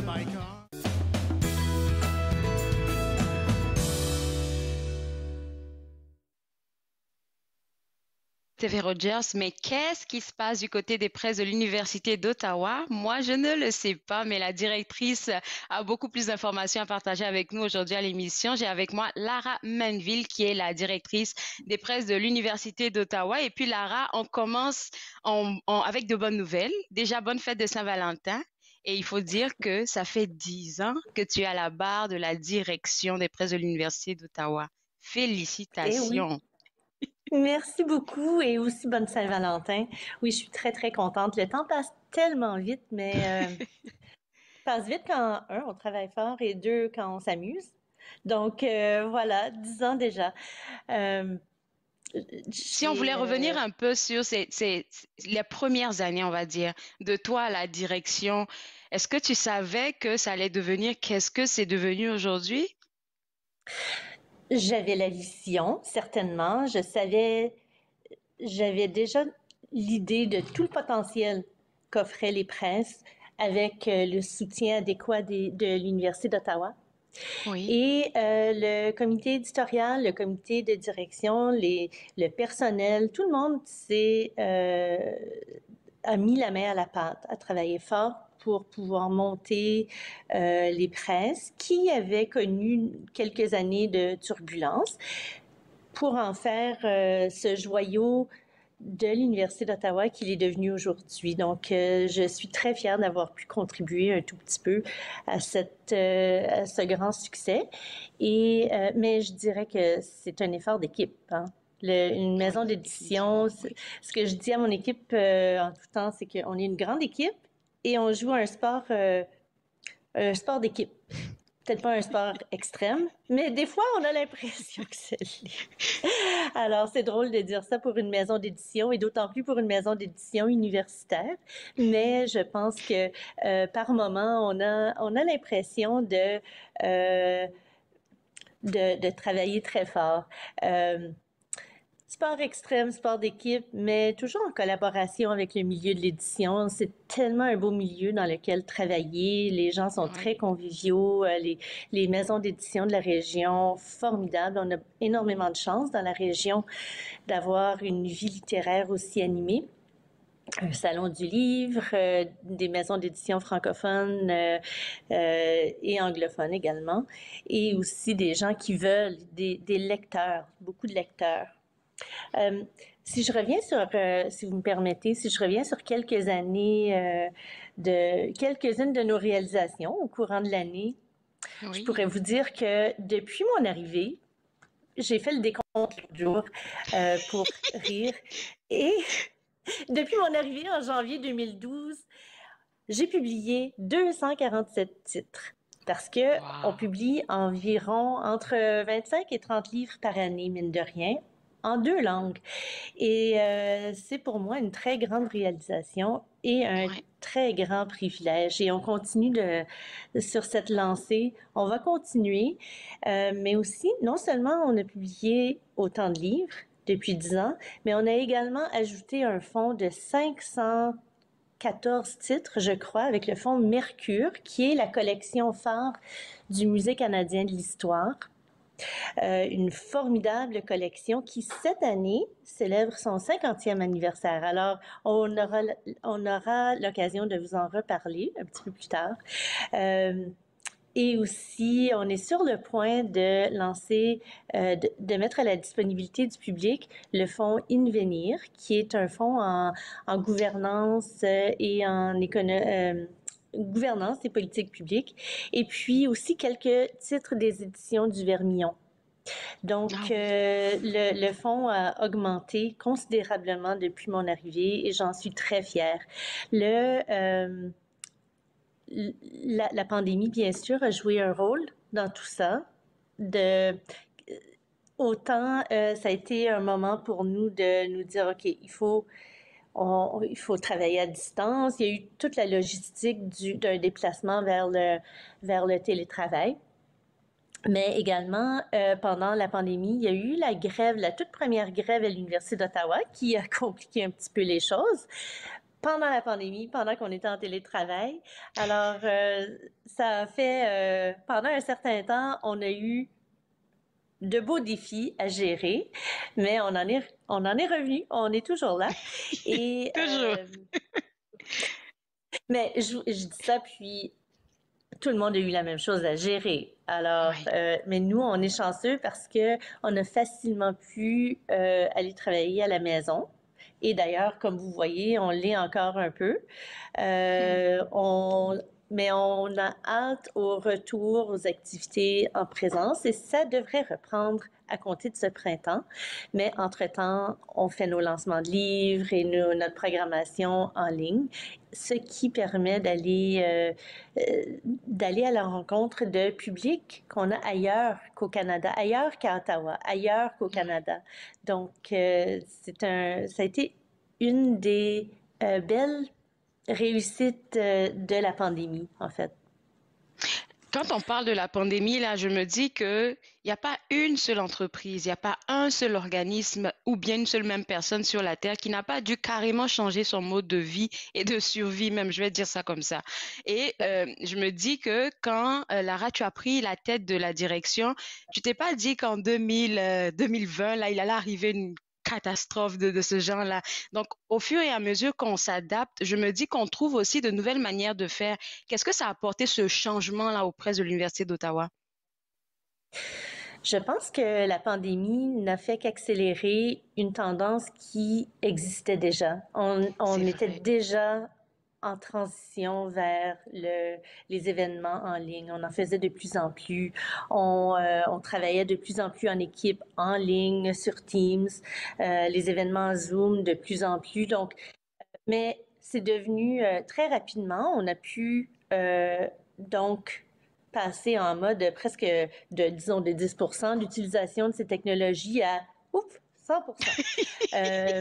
T V Rogers, mais qu'est-ce qui se passe du côté des presses de l'Université d'Ottawa? Moi, je ne le sais pas, mais la directrice a beaucoup plus d'informations à partager avec nous aujourd'hui à l'émission. J'ai avec moi Lara Manville, qui est la directrice des presses de l'Université d'Ottawa. Et puis, Lara, on commence en, en, avec de bonnes nouvelles. Déjà, bonne fête de Saint-Valentin. Et il faut dire que ça fait dix ans que tu es à la barre de la direction des presses de l'Université d'Ottawa. Félicitations! Eh oui. Merci beaucoup et aussi bonne Saint-Valentin. Oui, je suis très, très contente. Le temps passe tellement vite, mais euh, passe vite quand, un, on travaille fort et deux, quand on s'amuse. Donc, euh, voilà, dix ans déjà. Euh, Si on voulait euh... revenir un peu sur ces, ces, les premières années, on va dire, de toi à la direction, est-ce que tu savais que ça allait devenir, qu'est-ce que c'est devenu aujourd'hui? J'avais la vision, certainement. Je savais, j'avais déjà l'idée de tout le potentiel qu'offraient les presses avec euh, le soutien adéquat des, de l'Université d'Ottawa. Oui. Et euh, le comité éditorial, le comité de direction, les, le personnel, tout le monde s'est, euh, a mis la main à la pâte, a travaillé fort pour pouvoir monter euh, les presses qui avaient connu quelques années de turbulence pour en faire euh, ce joyau de l'Université d'Ottawa qu'il est devenu aujourd'hui. Donc, euh, je suis très fière d'avoir pu contribuer un tout petit peu à, cette, euh, à ce grand succès. Et, euh, mais je dirais que c'est un effort d'équipe, hein. Le, une maison d'édition, ce que je dis à mon équipe euh, en tout temps, c'est qu'on est une grande équipe et on joue un sport, euh, un sport d'équipe. Peut-être pas un sport extrême, mais des fois, on a l'impression que c'est l'est. Alors, c'est drôle de dire ça pour une maison d'édition et d'autant plus pour une maison d'édition universitaire. Mais je pense que euh, par moment, on a, on a l'impression de, euh, de, de travailler très fort. Euh, Sport extrême, sport d'équipe, mais toujours en collaboration avec le milieu de l'édition. C'est tellement un beau milieu dans lequel travailler. Les gens sont très conviviaux. Les, les maisons d'édition de la région, formidables. On a énormément de chance dans la région d'avoir une vie littéraire aussi animée. Un salon du livre, euh, des maisons d'édition francophones euh, euh, et anglophones également, et aussi des gens qui veulent, des, des lecteurs, beaucoup de lecteurs. Euh, si je reviens sur, euh, si vous me permettez, si je reviens sur quelques années, euh, de quelques-unes de nos réalisations au courant de l'année, oui. Je pourrais vous dire que depuis mon arrivée, j'ai fait le décompte l'autre jour euh, pour rire. Et depuis mon arrivée en janvier deux mille douze, j'ai publié deux cent quarante-sept titres. Parce que wow. on publie environ entre vingt-cinq et trente livres par année, mine de rien, en deux langues. Et euh, c'est pour moi une très grande réalisation et un ouais. très grand privilège. Et on continue de, sur cette lancée. On va continuer, euh, mais aussi, non seulement on a publié autant de livres depuis dix ans, mais on a également ajouté un fonds de cinq cent quatorze titres, je crois, avec le fonds Mercure, qui est la collection phare du Musée canadien de l'histoire. Euh, une formidable collection qui, cette année, célèbre son cinquantième anniversaire. Alors, on aura, on aura l'occasion de vous en reparler un petit peu plus tard. Euh, et aussi, on est sur le point de lancer, euh, de, de mettre à la disponibilité du public le fonds Invenir, qui est un fonds en, en gouvernance et en économie. Euh, gouvernance et politique publique, et puis aussi quelques titres des éditions du Vermillon. Donc, oh. euh, le, le fonds a augmenté considérablement depuis mon arrivée et j'en suis très fière. Le, euh, la, la pandémie, bien sûr, a joué un rôle dans tout ça. De, autant, euh, ça a été un moment pour nous de nous dire, OK, il faut... On, il faut travailler à distance. Il y a eu toute la logistique du, d'un déplacement vers le, vers le télétravail. Mais également, euh, pendant la pandémie, il y a eu la grève, la toute première grève à l'Université d'Ottawa qui a compliqué un petit peu les choses pendant la pandémie, pendant qu'on était en télétravail. Alors, euh, ça a fait, euh, pendant un certain temps, on a eu de beaux défis à gérer, mais on en est, on en est revenu, on est toujours là. Et, toujours. Euh, mais je, je dis ça, puis tout le monde a eu la même chose à gérer. Alors, oui. euh, mais nous, on est chanceux parce que on a facilement pu euh, aller travailler à la maison. Et d'ailleurs, comme vous voyez, on l'est encore un peu. Euh, mmh. on, mais on a hâte au retour aux activités en présence et ça devrait reprendre à compter de ce printemps. Mais entre-temps, on fait nos lancements de livres et nos, notre programmation en ligne, ce qui permet d'aller euh, euh, d'aller à la rencontre de publics qu'on a ailleurs qu'au Canada, ailleurs qu'à Ottawa, ailleurs qu'au Canada. Donc, euh, c'est un, ça a été une des euh, belles réussites euh, de la pandémie, en fait. Quand on parle de la pandémie, là, je me dis qu'il n'y a pas une seule entreprise, il n'y a pas un seul organisme ou bien une seule même personne sur la Terre qui n'a pas dû carrément changer son mode de vie et de survie même, je vais dire ça comme ça. Et euh, je me dis que quand, euh, Lara, tu as pris la tête de la direction, tu t'es pas dit qu'en deux mille, euh, deux mille vingt, là, il allait arriver une catastrophe de, de ce genre-là. Donc, au fur et à mesure qu'on s'adapte, je me dis qu'on trouve aussi de nouvelles manières de faire. Qu'est-ce que ça a apporté ce changement-là auprès de l'Université d'Ottawa? Je pense que la pandémie n'a fait qu'accélérer une tendance qui existait déjà. On, on était vrai. déjà en transition vers le, les événements en ligne. On en faisait de plus en plus. On, euh, on travaillait de plus en plus en équipe, en ligne, sur Teams, euh, les événements Zoom de plus en plus. Donc, mais c'est devenu euh, très rapidement. On a pu euh, donc passer en mode presque de, disons, de dix pour cent d'utilisation de ces technologies à, ouf, cent pour cent. euh,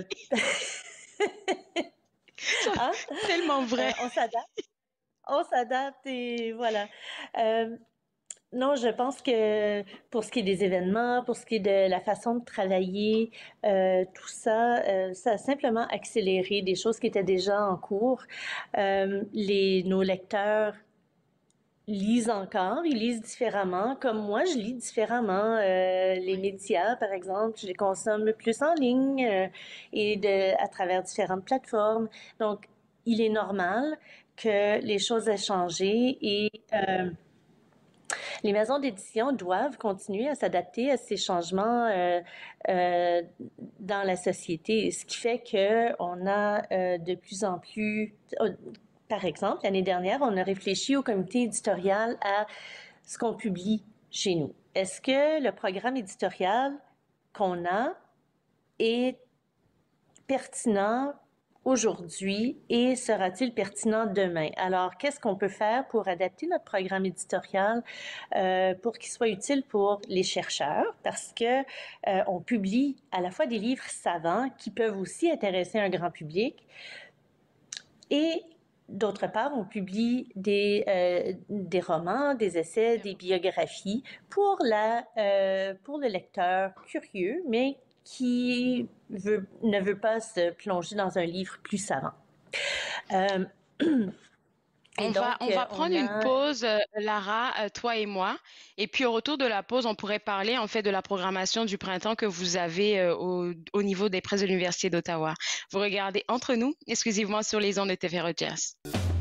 Hein? Tellement vrai. Euh, on s'adapte. On s'adapte et voilà. Euh, non, je pense que pour ce qui est des événements, pour ce qui est de la façon de travailler, euh, tout ça, euh, ça a simplement accéléré des choses qui étaient déjà en cours. Euh, les, nos lecteurs lisent encore, ils lisent différemment. Comme moi, je lis différemment. Euh, les médias, par exemple, je les consomme plus en ligne euh, et de, à travers différentes plateformes. Donc, il est normal que les choses aient changé et euh, les maisons d'édition doivent continuer à s'adapter à ces changements euh, euh, dans la société, ce qui fait qu'on a euh, de plus en plus... Par exemple, l'année dernière, on a réfléchi au comité éditorial à ce qu'on publie chez nous. Est-ce que le programme éditorial qu'on a est pertinent aujourd'hui et sera-t-il pertinent demain? Alors, qu'est-ce qu'on peut faire pour adapter notre programme éditorial euh, pour qu'il soit utile pour les chercheurs? Parce que euh, on publie à la fois des livres savants qui peuvent aussi intéresser un grand public et d'autre part, on publie des, euh, des romans, des essais, des biographies pour, la, euh, pour le lecteur curieux, mais qui veut, ne veut pas se plonger dans un livre plus savant. Euh, On, donc, va, on va prendre on a... une pause, euh, Lara, euh, toi et moi. Et puis, au retour de la pause, on pourrait parler en fait de la programmation du printemps que vous avez euh, au, au niveau des presses de l'Université d'Ottawa. Vous regardez Entre nous, exclusivement sur les ondes de T V Rogers.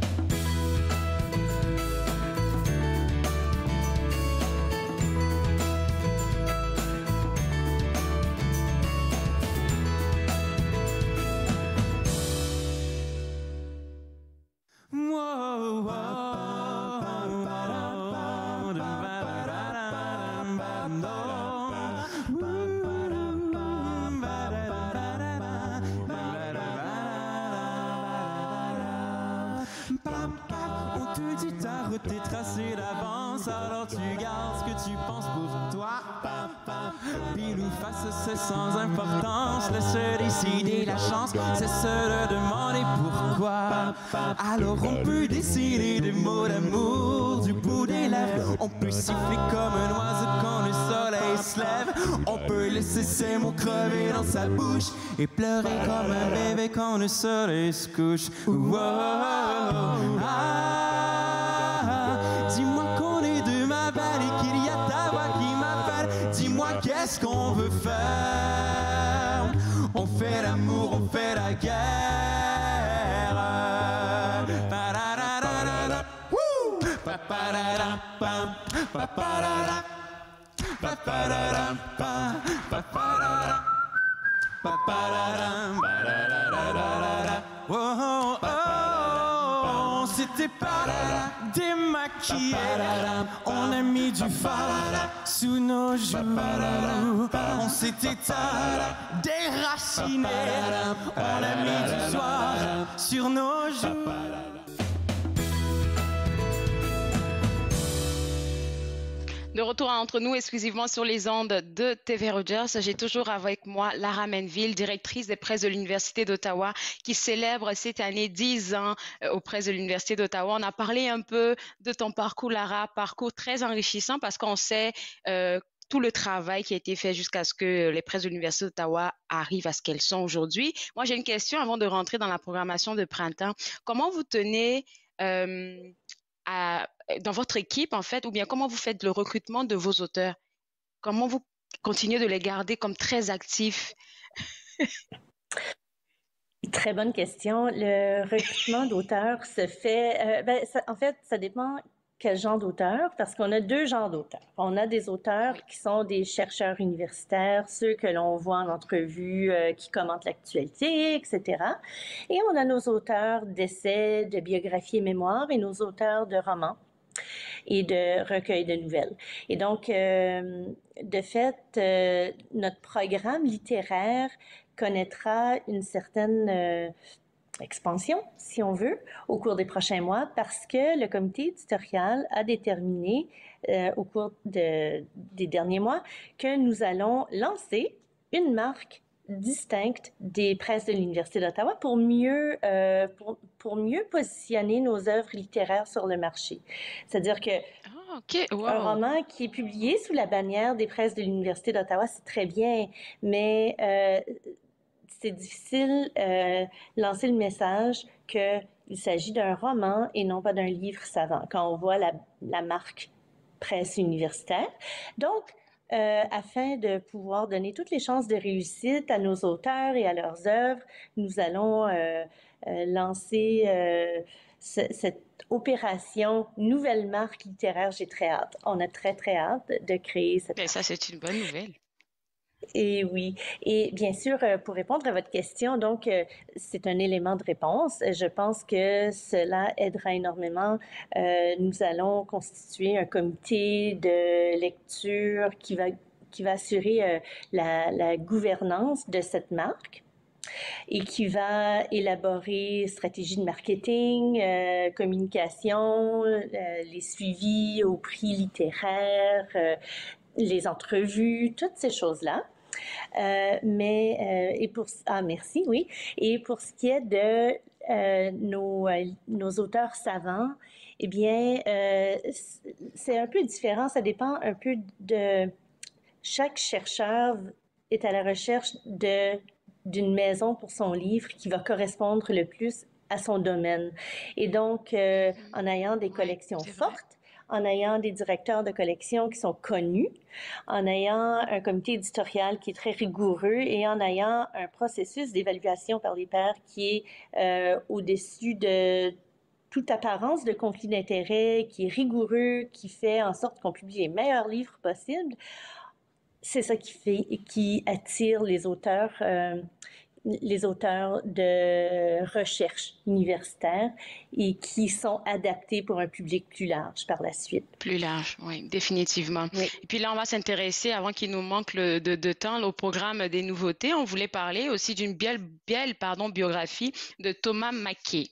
T'es tracé d'avance, alors tu gardes ce que tu penses pour toi. Pile ou face, c'est sans importance. Laisse décider la chance, c'est se le demander pourquoi. Alors on peut décider des mots d'amour du bout des lèvres. On peut siffler comme un oiseau quand le soleil se lève. On peut laisser ses mots crever dans sa bouche et pleurer comme un bébé quand le soleil se couche. Wow, ah. Dis-moi qu'on est deux, ma belle, et qu'il y a ta voix qui m'appelle. Dis-moi qu'est-ce qu'on veut faire. On fait l'amour, on fait la guerre. Pa-da-da-da-da-da. Wouh! Pa-pa-da-da-pam. Pa-pa-da-da. Pa-pa-da-da-pam. Pa-pa-da-da. Pa-pa-da-da. Pa-da-da-da-da-da. Whoa, oh, oh. On s'était pas démaquillé, on a mis du fard sous nos joues. On s'était déraciné, on a mis du soir sur nos joues. De retour entre nous exclusivement sur les ondes de T V Rogers, j'ai toujours avec moi Lara Menville, directrice des presses de l'Université d'Ottawa, qui célèbre cette année dix ans aux presses de l'Université d'Ottawa. On a parlé un peu de ton parcours, Lara, parcours très enrichissant parce qu'on sait euh, tout le travail qui a été fait jusqu'à ce que les presses de l'Université d'Ottawa arrivent à ce qu'elles sont aujourd'hui. Moi, j'ai une question avant de rentrer dans la programmation de printemps. Comment vous tenez euh, à, dans votre équipe, en fait, ou bien comment vous faites le recrutement de vos auteurs? Comment vous continuez de les garder comme très actifs? Très bonne question. Le recrutement d'auteurs se fait... Euh, ben, ça, en fait, ça dépend quel genre d'auteur, parce qu'on a deux genres d'auteurs. On a des auteurs qui sont des chercheurs universitaires, ceux que l'on voit en entrevue, euh, qui commentent l'actualité, et cetera. Et on a nos auteurs d'essais, de biographies et mémoires, et nos auteurs de romans et de recueils de nouvelles. Et donc, euh, de fait, euh, notre programme littéraire connaîtra une certaine euh, expansion, si on veut, au cours des prochains mois, parce que le comité éditorial a déterminé euh, au cours de, des derniers mois que nous allons lancer une marque distincte des presses de l'Université d'Ottawa pour mieux, euh, pour, pour mieux positionner nos œuvres littéraires sur le marché. C'est-à-dire que oh, okay. Wow. Un roman qui est publié sous la bannière des presses de l'Université d'Ottawa, c'est très bien, mais euh, c'est difficile euh, lancer le message qu'il s'agit d'un roman et non pas d'un livre savant quand on voit la, la marque presse universitaire. Donc, Euh, afin de pouvoir donner toutes les chances de réussite à nos auteurs et à leurs œuvres, nous allons euh, euh, lancer euh, ce, cette opération Nouvelle marque littéraire. J'ai très hâte. On a très, très hâte de créer cette marque. Ça, c'est une bonne nouvelle. Et oui. Et bien sûr, pour répondre à votre question, donc, c'est un élément de réponse. Je pense que cela aidera énormément. Euh, nous allons constituer un comité de lecture qui va, qui va assurer euh, la, la gouvernance de cette marque et qui va élaborer stratégie de marketing, euh, communication, euh, les suivis au prix littéraire, euh, les entrevues, toutes ces choses-là. Euh, mais, euh, et pour, ah, merci, oui. Et pour ce qui est de euh, nos, euh, nos auteurs savants, eh bien, euh, c'est un peu différent. Ça dépend un peu de... Chaque chercheur est à la recherche de, d'une maison pour son livre qui va correspondre le plus à son domaine. Et donc, euh, en ayant des collections fortes, en ayant des directeurs de collection qui sont connus, en ayant un comité éditorial qui est très rigoureux et en ayant un processus d'évaluation par les pairs qui est euh, au-dessus de toute apparence de conflit d'intérêts, qui est rigoureux, qui fait en sorte qu'on publie les meilleurs livres possibles. C'est ça qui fait, qui attire les auteurs euh, les auteurs de recherche universitaire et qui sont adaptés pour un public plus large par la suite. Plus large, oui, définitivement. Oui. Et puis là, on va s'intéresser, avant qu'il nous manque le, de, de temps, là, au programme des nouveautés. On voulait parler aussi d'une belle, belle pardon, biographie de Thomas Mackay.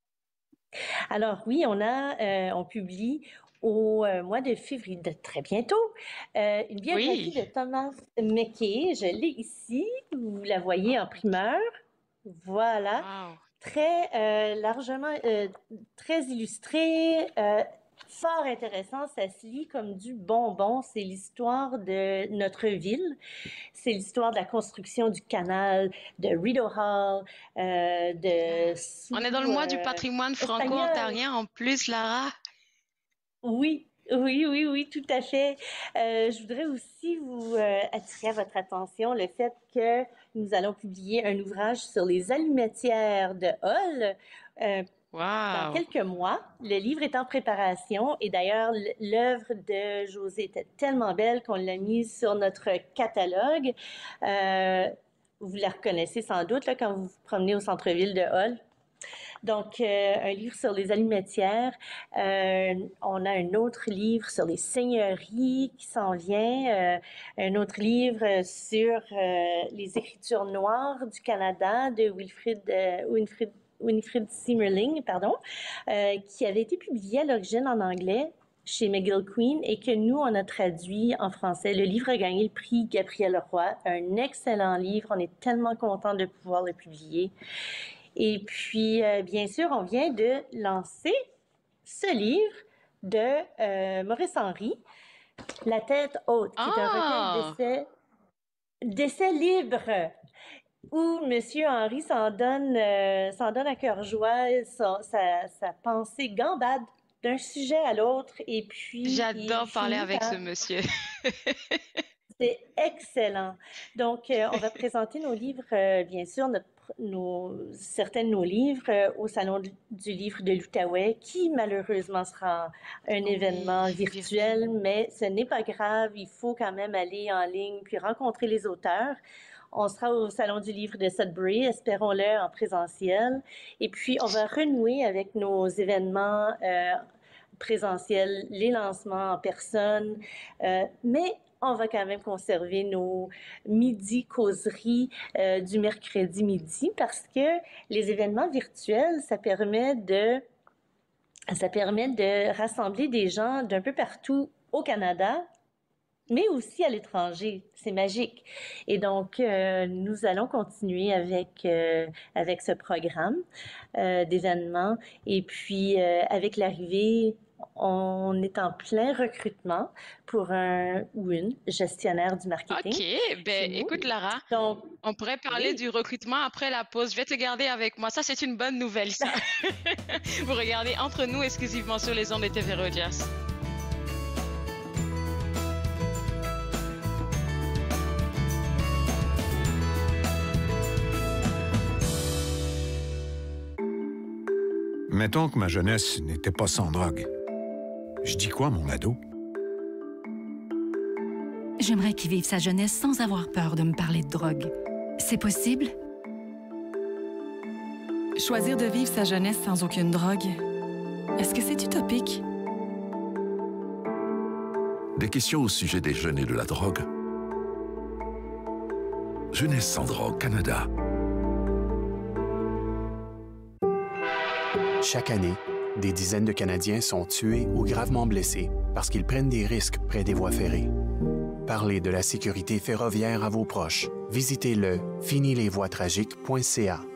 Alors oui, on a, euh, on publie au euh, mois de février, de très bientôt, euh, une biographie oui. de Thomas Mackay. Je l'ai ici, vous la voyez en primeur. Voilà, wow. Très euh, largement, euh, très illustré, euh, fort intéressant. Ça se lit comme du bonbon. C'est l'histoire de notre ville. C'est l'histoire de la construction du canal de Rideau Hall. Euh, de sous, On est dans le mois euh, du patrimoine franco-ontarien en plus, Lara. Oui, oui, oui, oui, tout à fait. Euh, je voudrais aussi vous euh, attirer à votre attention le fait que nous allons publier un ouvrage sur les allumettières de Hull euh, wow. dans quelques mois. Le livre est en préparation et d'ailleurs, l'œuvre de José était tellement belle qu'on l'a mise sur notre catalogue. Euh, vous la reconnaissez sans doute là, quand vous vous promenez au centre-ville de Hull. Donc, euh, un livre sur les allumettières. Euh, on a un autre livre sur les seigneuries qui s'en vient. Euh, un autre livre sur euh, les écritures noires du Canada de Wilfrid, euh, Winfrid, Winfrid Simmerling, pardon, euh, qui avait été publié à l'origine en anglais chez McGill Queen et que nous, on a traduit en français. Le livre a gagné le prix Gabriel Roy, un excellent livre. On est tellement contents de pouvoir le publier. Et puis, euh, bien sûr, on vient de lancer ce livre de euh, Maurice Henry, La tête haute, qui est un recueil d'essais, d'essais libres, où M. Henry s'en donne, euh, s'en donne à cœur joie, sa, sa, sa pensée gambade d'un sujet à l'autre, et puis... J'adore parler avec par... ce monsieur. C'est excellent. Donc, euh, on va présenter nos livres, euh, bien sûr, notre, nos, certains de nos livres euh, au Salon du livre de l'Outaouais, qui malheureusement sera un oui, événement virtuel, mais ce n'est pas grave, il faut quand même aller en ligne puis rencontrer les auteurs. On sera au Salon du livre de Sudbury, espérons-le, en présentiel. Et puis, on va renouer avec nos événements euh, présentiels, les lancements en personne, euh, mais on va quand même conserver nos midi causeries euh, du mercredi midi parce que les événements virtuels, ça permet de, ça permet de rassembler des gens d'un peu partout au Canada, mais aussi à l'étranger. C'est magique. Et donc, euh, nous allons continuer avec, euh, avec ce programme euh, d'événements. Et puis, euh, avec l'arrivée, on est en plein recrutement pour un ou une gestionnaire du marketing. OK. Ben, écoute, Lara, donc, on pourrait parler oui. du recrutement après la pause. Je vais te garder avec moi. Ça, c'est une bonne nouvelle, ça. Vous regardez Entre nous exclusivement sur les ondes de T V Rogers. Mettons que ma jeunesse n'était pas sans drogue. Je dis quoi, mon ado? J'aimerais qu'il vive sa jeunesse sans avoir peur de me parler de drogue. C'est possible? Choisir de vivre sa jeunesse sans aucune drogue, est-ce que c'est utopique? Des questions au sujet des jeunes et de la drogue. Jeunesse sans drogue, Canada. Chaque année, des dizaines de Canadiens sont tués ou gravement blessés parce qu'ils prennent des risques près des voies ferrées. Parlez de la sécurité ferroviaire à vos proches. Visitez le fini les voies tragiques point c a.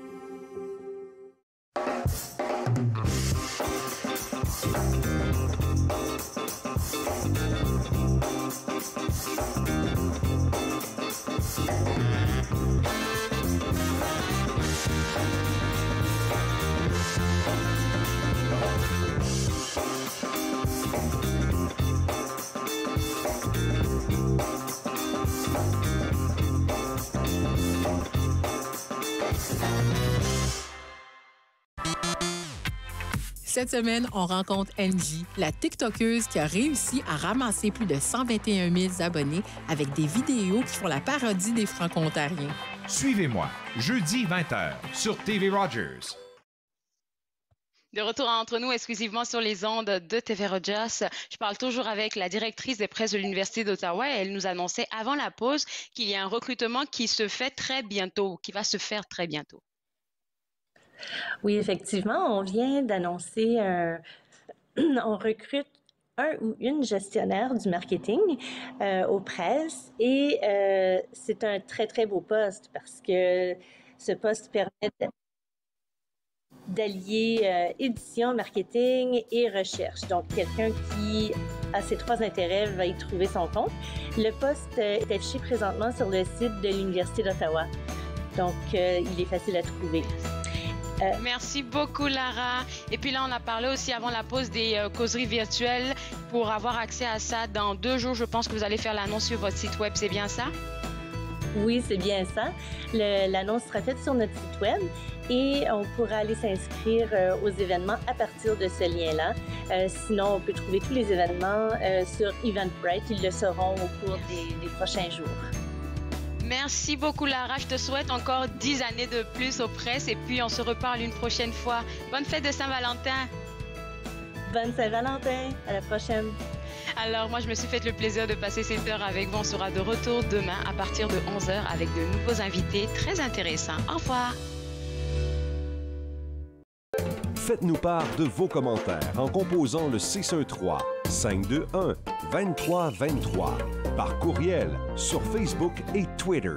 Cette semaine, on rencontre Angie, la TikTokeuse qui a réussi à ramasser plus de cent vingt et un mille abonnés avec des vidéos qui font la parodie des Franco-Ontariens. Suivez-moi, jeudi vingt heures, sur T V Rogers. De retour entre nous exclusivement sur les ondes de T V Rogers. Je parle toujours avec la directrice des presses de l'Université d'Ottawa. Elle nous annonçait avant la pause qu'il y a un recrutement qui se fait très bientôt, qui va se faire très bientôt. Oui, effectivement, on vient d'annoncer, un... on recrute un ou une gestionnaire du marketing euh, aux presses et euh, c'est un très, très beau poste parce que ce poste permet d'allier euh, édition, marketing et recherche. Donc, quelqu'un qui a ces trois intérêts va y trouver son compte. Le poste est affiché présentement sur le site de l'Université d'Ottawa. Donc, euh, il est facile à trouver. Euh, Merci beaucoup, Lara. Et puis là, on a parlé aussi avant la pause des euh, causeries virtuelles. Pour avoir accès à ça, dans deux jours, je pense que vous allez faire l'annonce sur votre site web. C'est bien ça? Oui, c'est bien ça. Le, l'annonce sera faite sur notre site web et on pourra aller s'inscrire euh, aux événements à partir de ce lien-là. Euh, sinon, on peut trouver tous les événements euh, sur Eventbrite. Ils le seront au cours des, des prochains jours. Merci beaucoup, Lara. Je te souhaite encore dix années de plus aux presses et puis on se reparle une prochaine fois. Bonne fête de Saint-Valentin. Bonne Saint-Valentin. À la prochaine. Alors, moi, je me suis fait le plaisir de passer cette heure avec vous. On sera de retour demain à partir de onze heures avec de nouveaux invités très intéressants. Au revoir. Faites-nous part de vos commentaires en composant le six un trois, cinq deux un, deux trois deux trois par courriel sur Facebook et Twitter.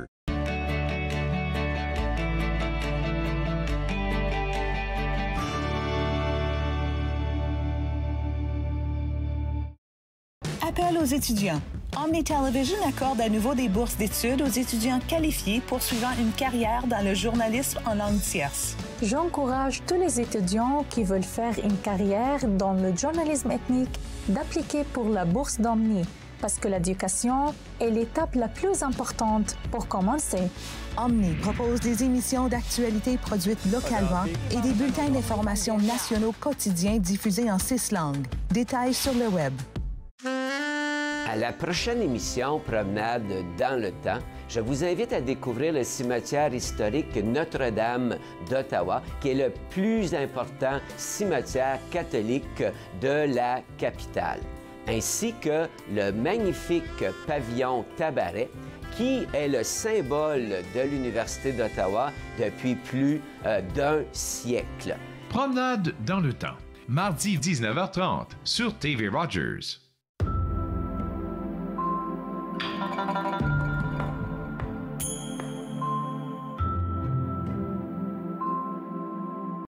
Appel aux étudiants. Omni Television accorde à nouveau des bourses d'études aux étudiants qualifiés poursuivant une carrière dans le journalisme en langue tierce. J'encourage tous les étudiants qui veulent faire une carrière dans le journalisme ethnique d'appliquer pour la bourse d'Omni, parce que l'éducation est l'étape la plus importante pour commencer. Omni propose des émissions d'actualité produites localement et des bulletins d'information nationaux quotidiens diffusés en six langues. Détails sur le web. À la prochaine émission Promenade dans le temps, je vous invite à découvrir le cimetière historique Notre-Dame d'Ottawa, qui est le plus important cimetière catholique de la capitale, ainsi que le magnifique pavillon Tabaret, qui est le symbole de l'Université d'Ottawa depuis plus euh, d'un siècle. Promenade dans le temps, mardi dix-neuf heures trente sur T V Rogers.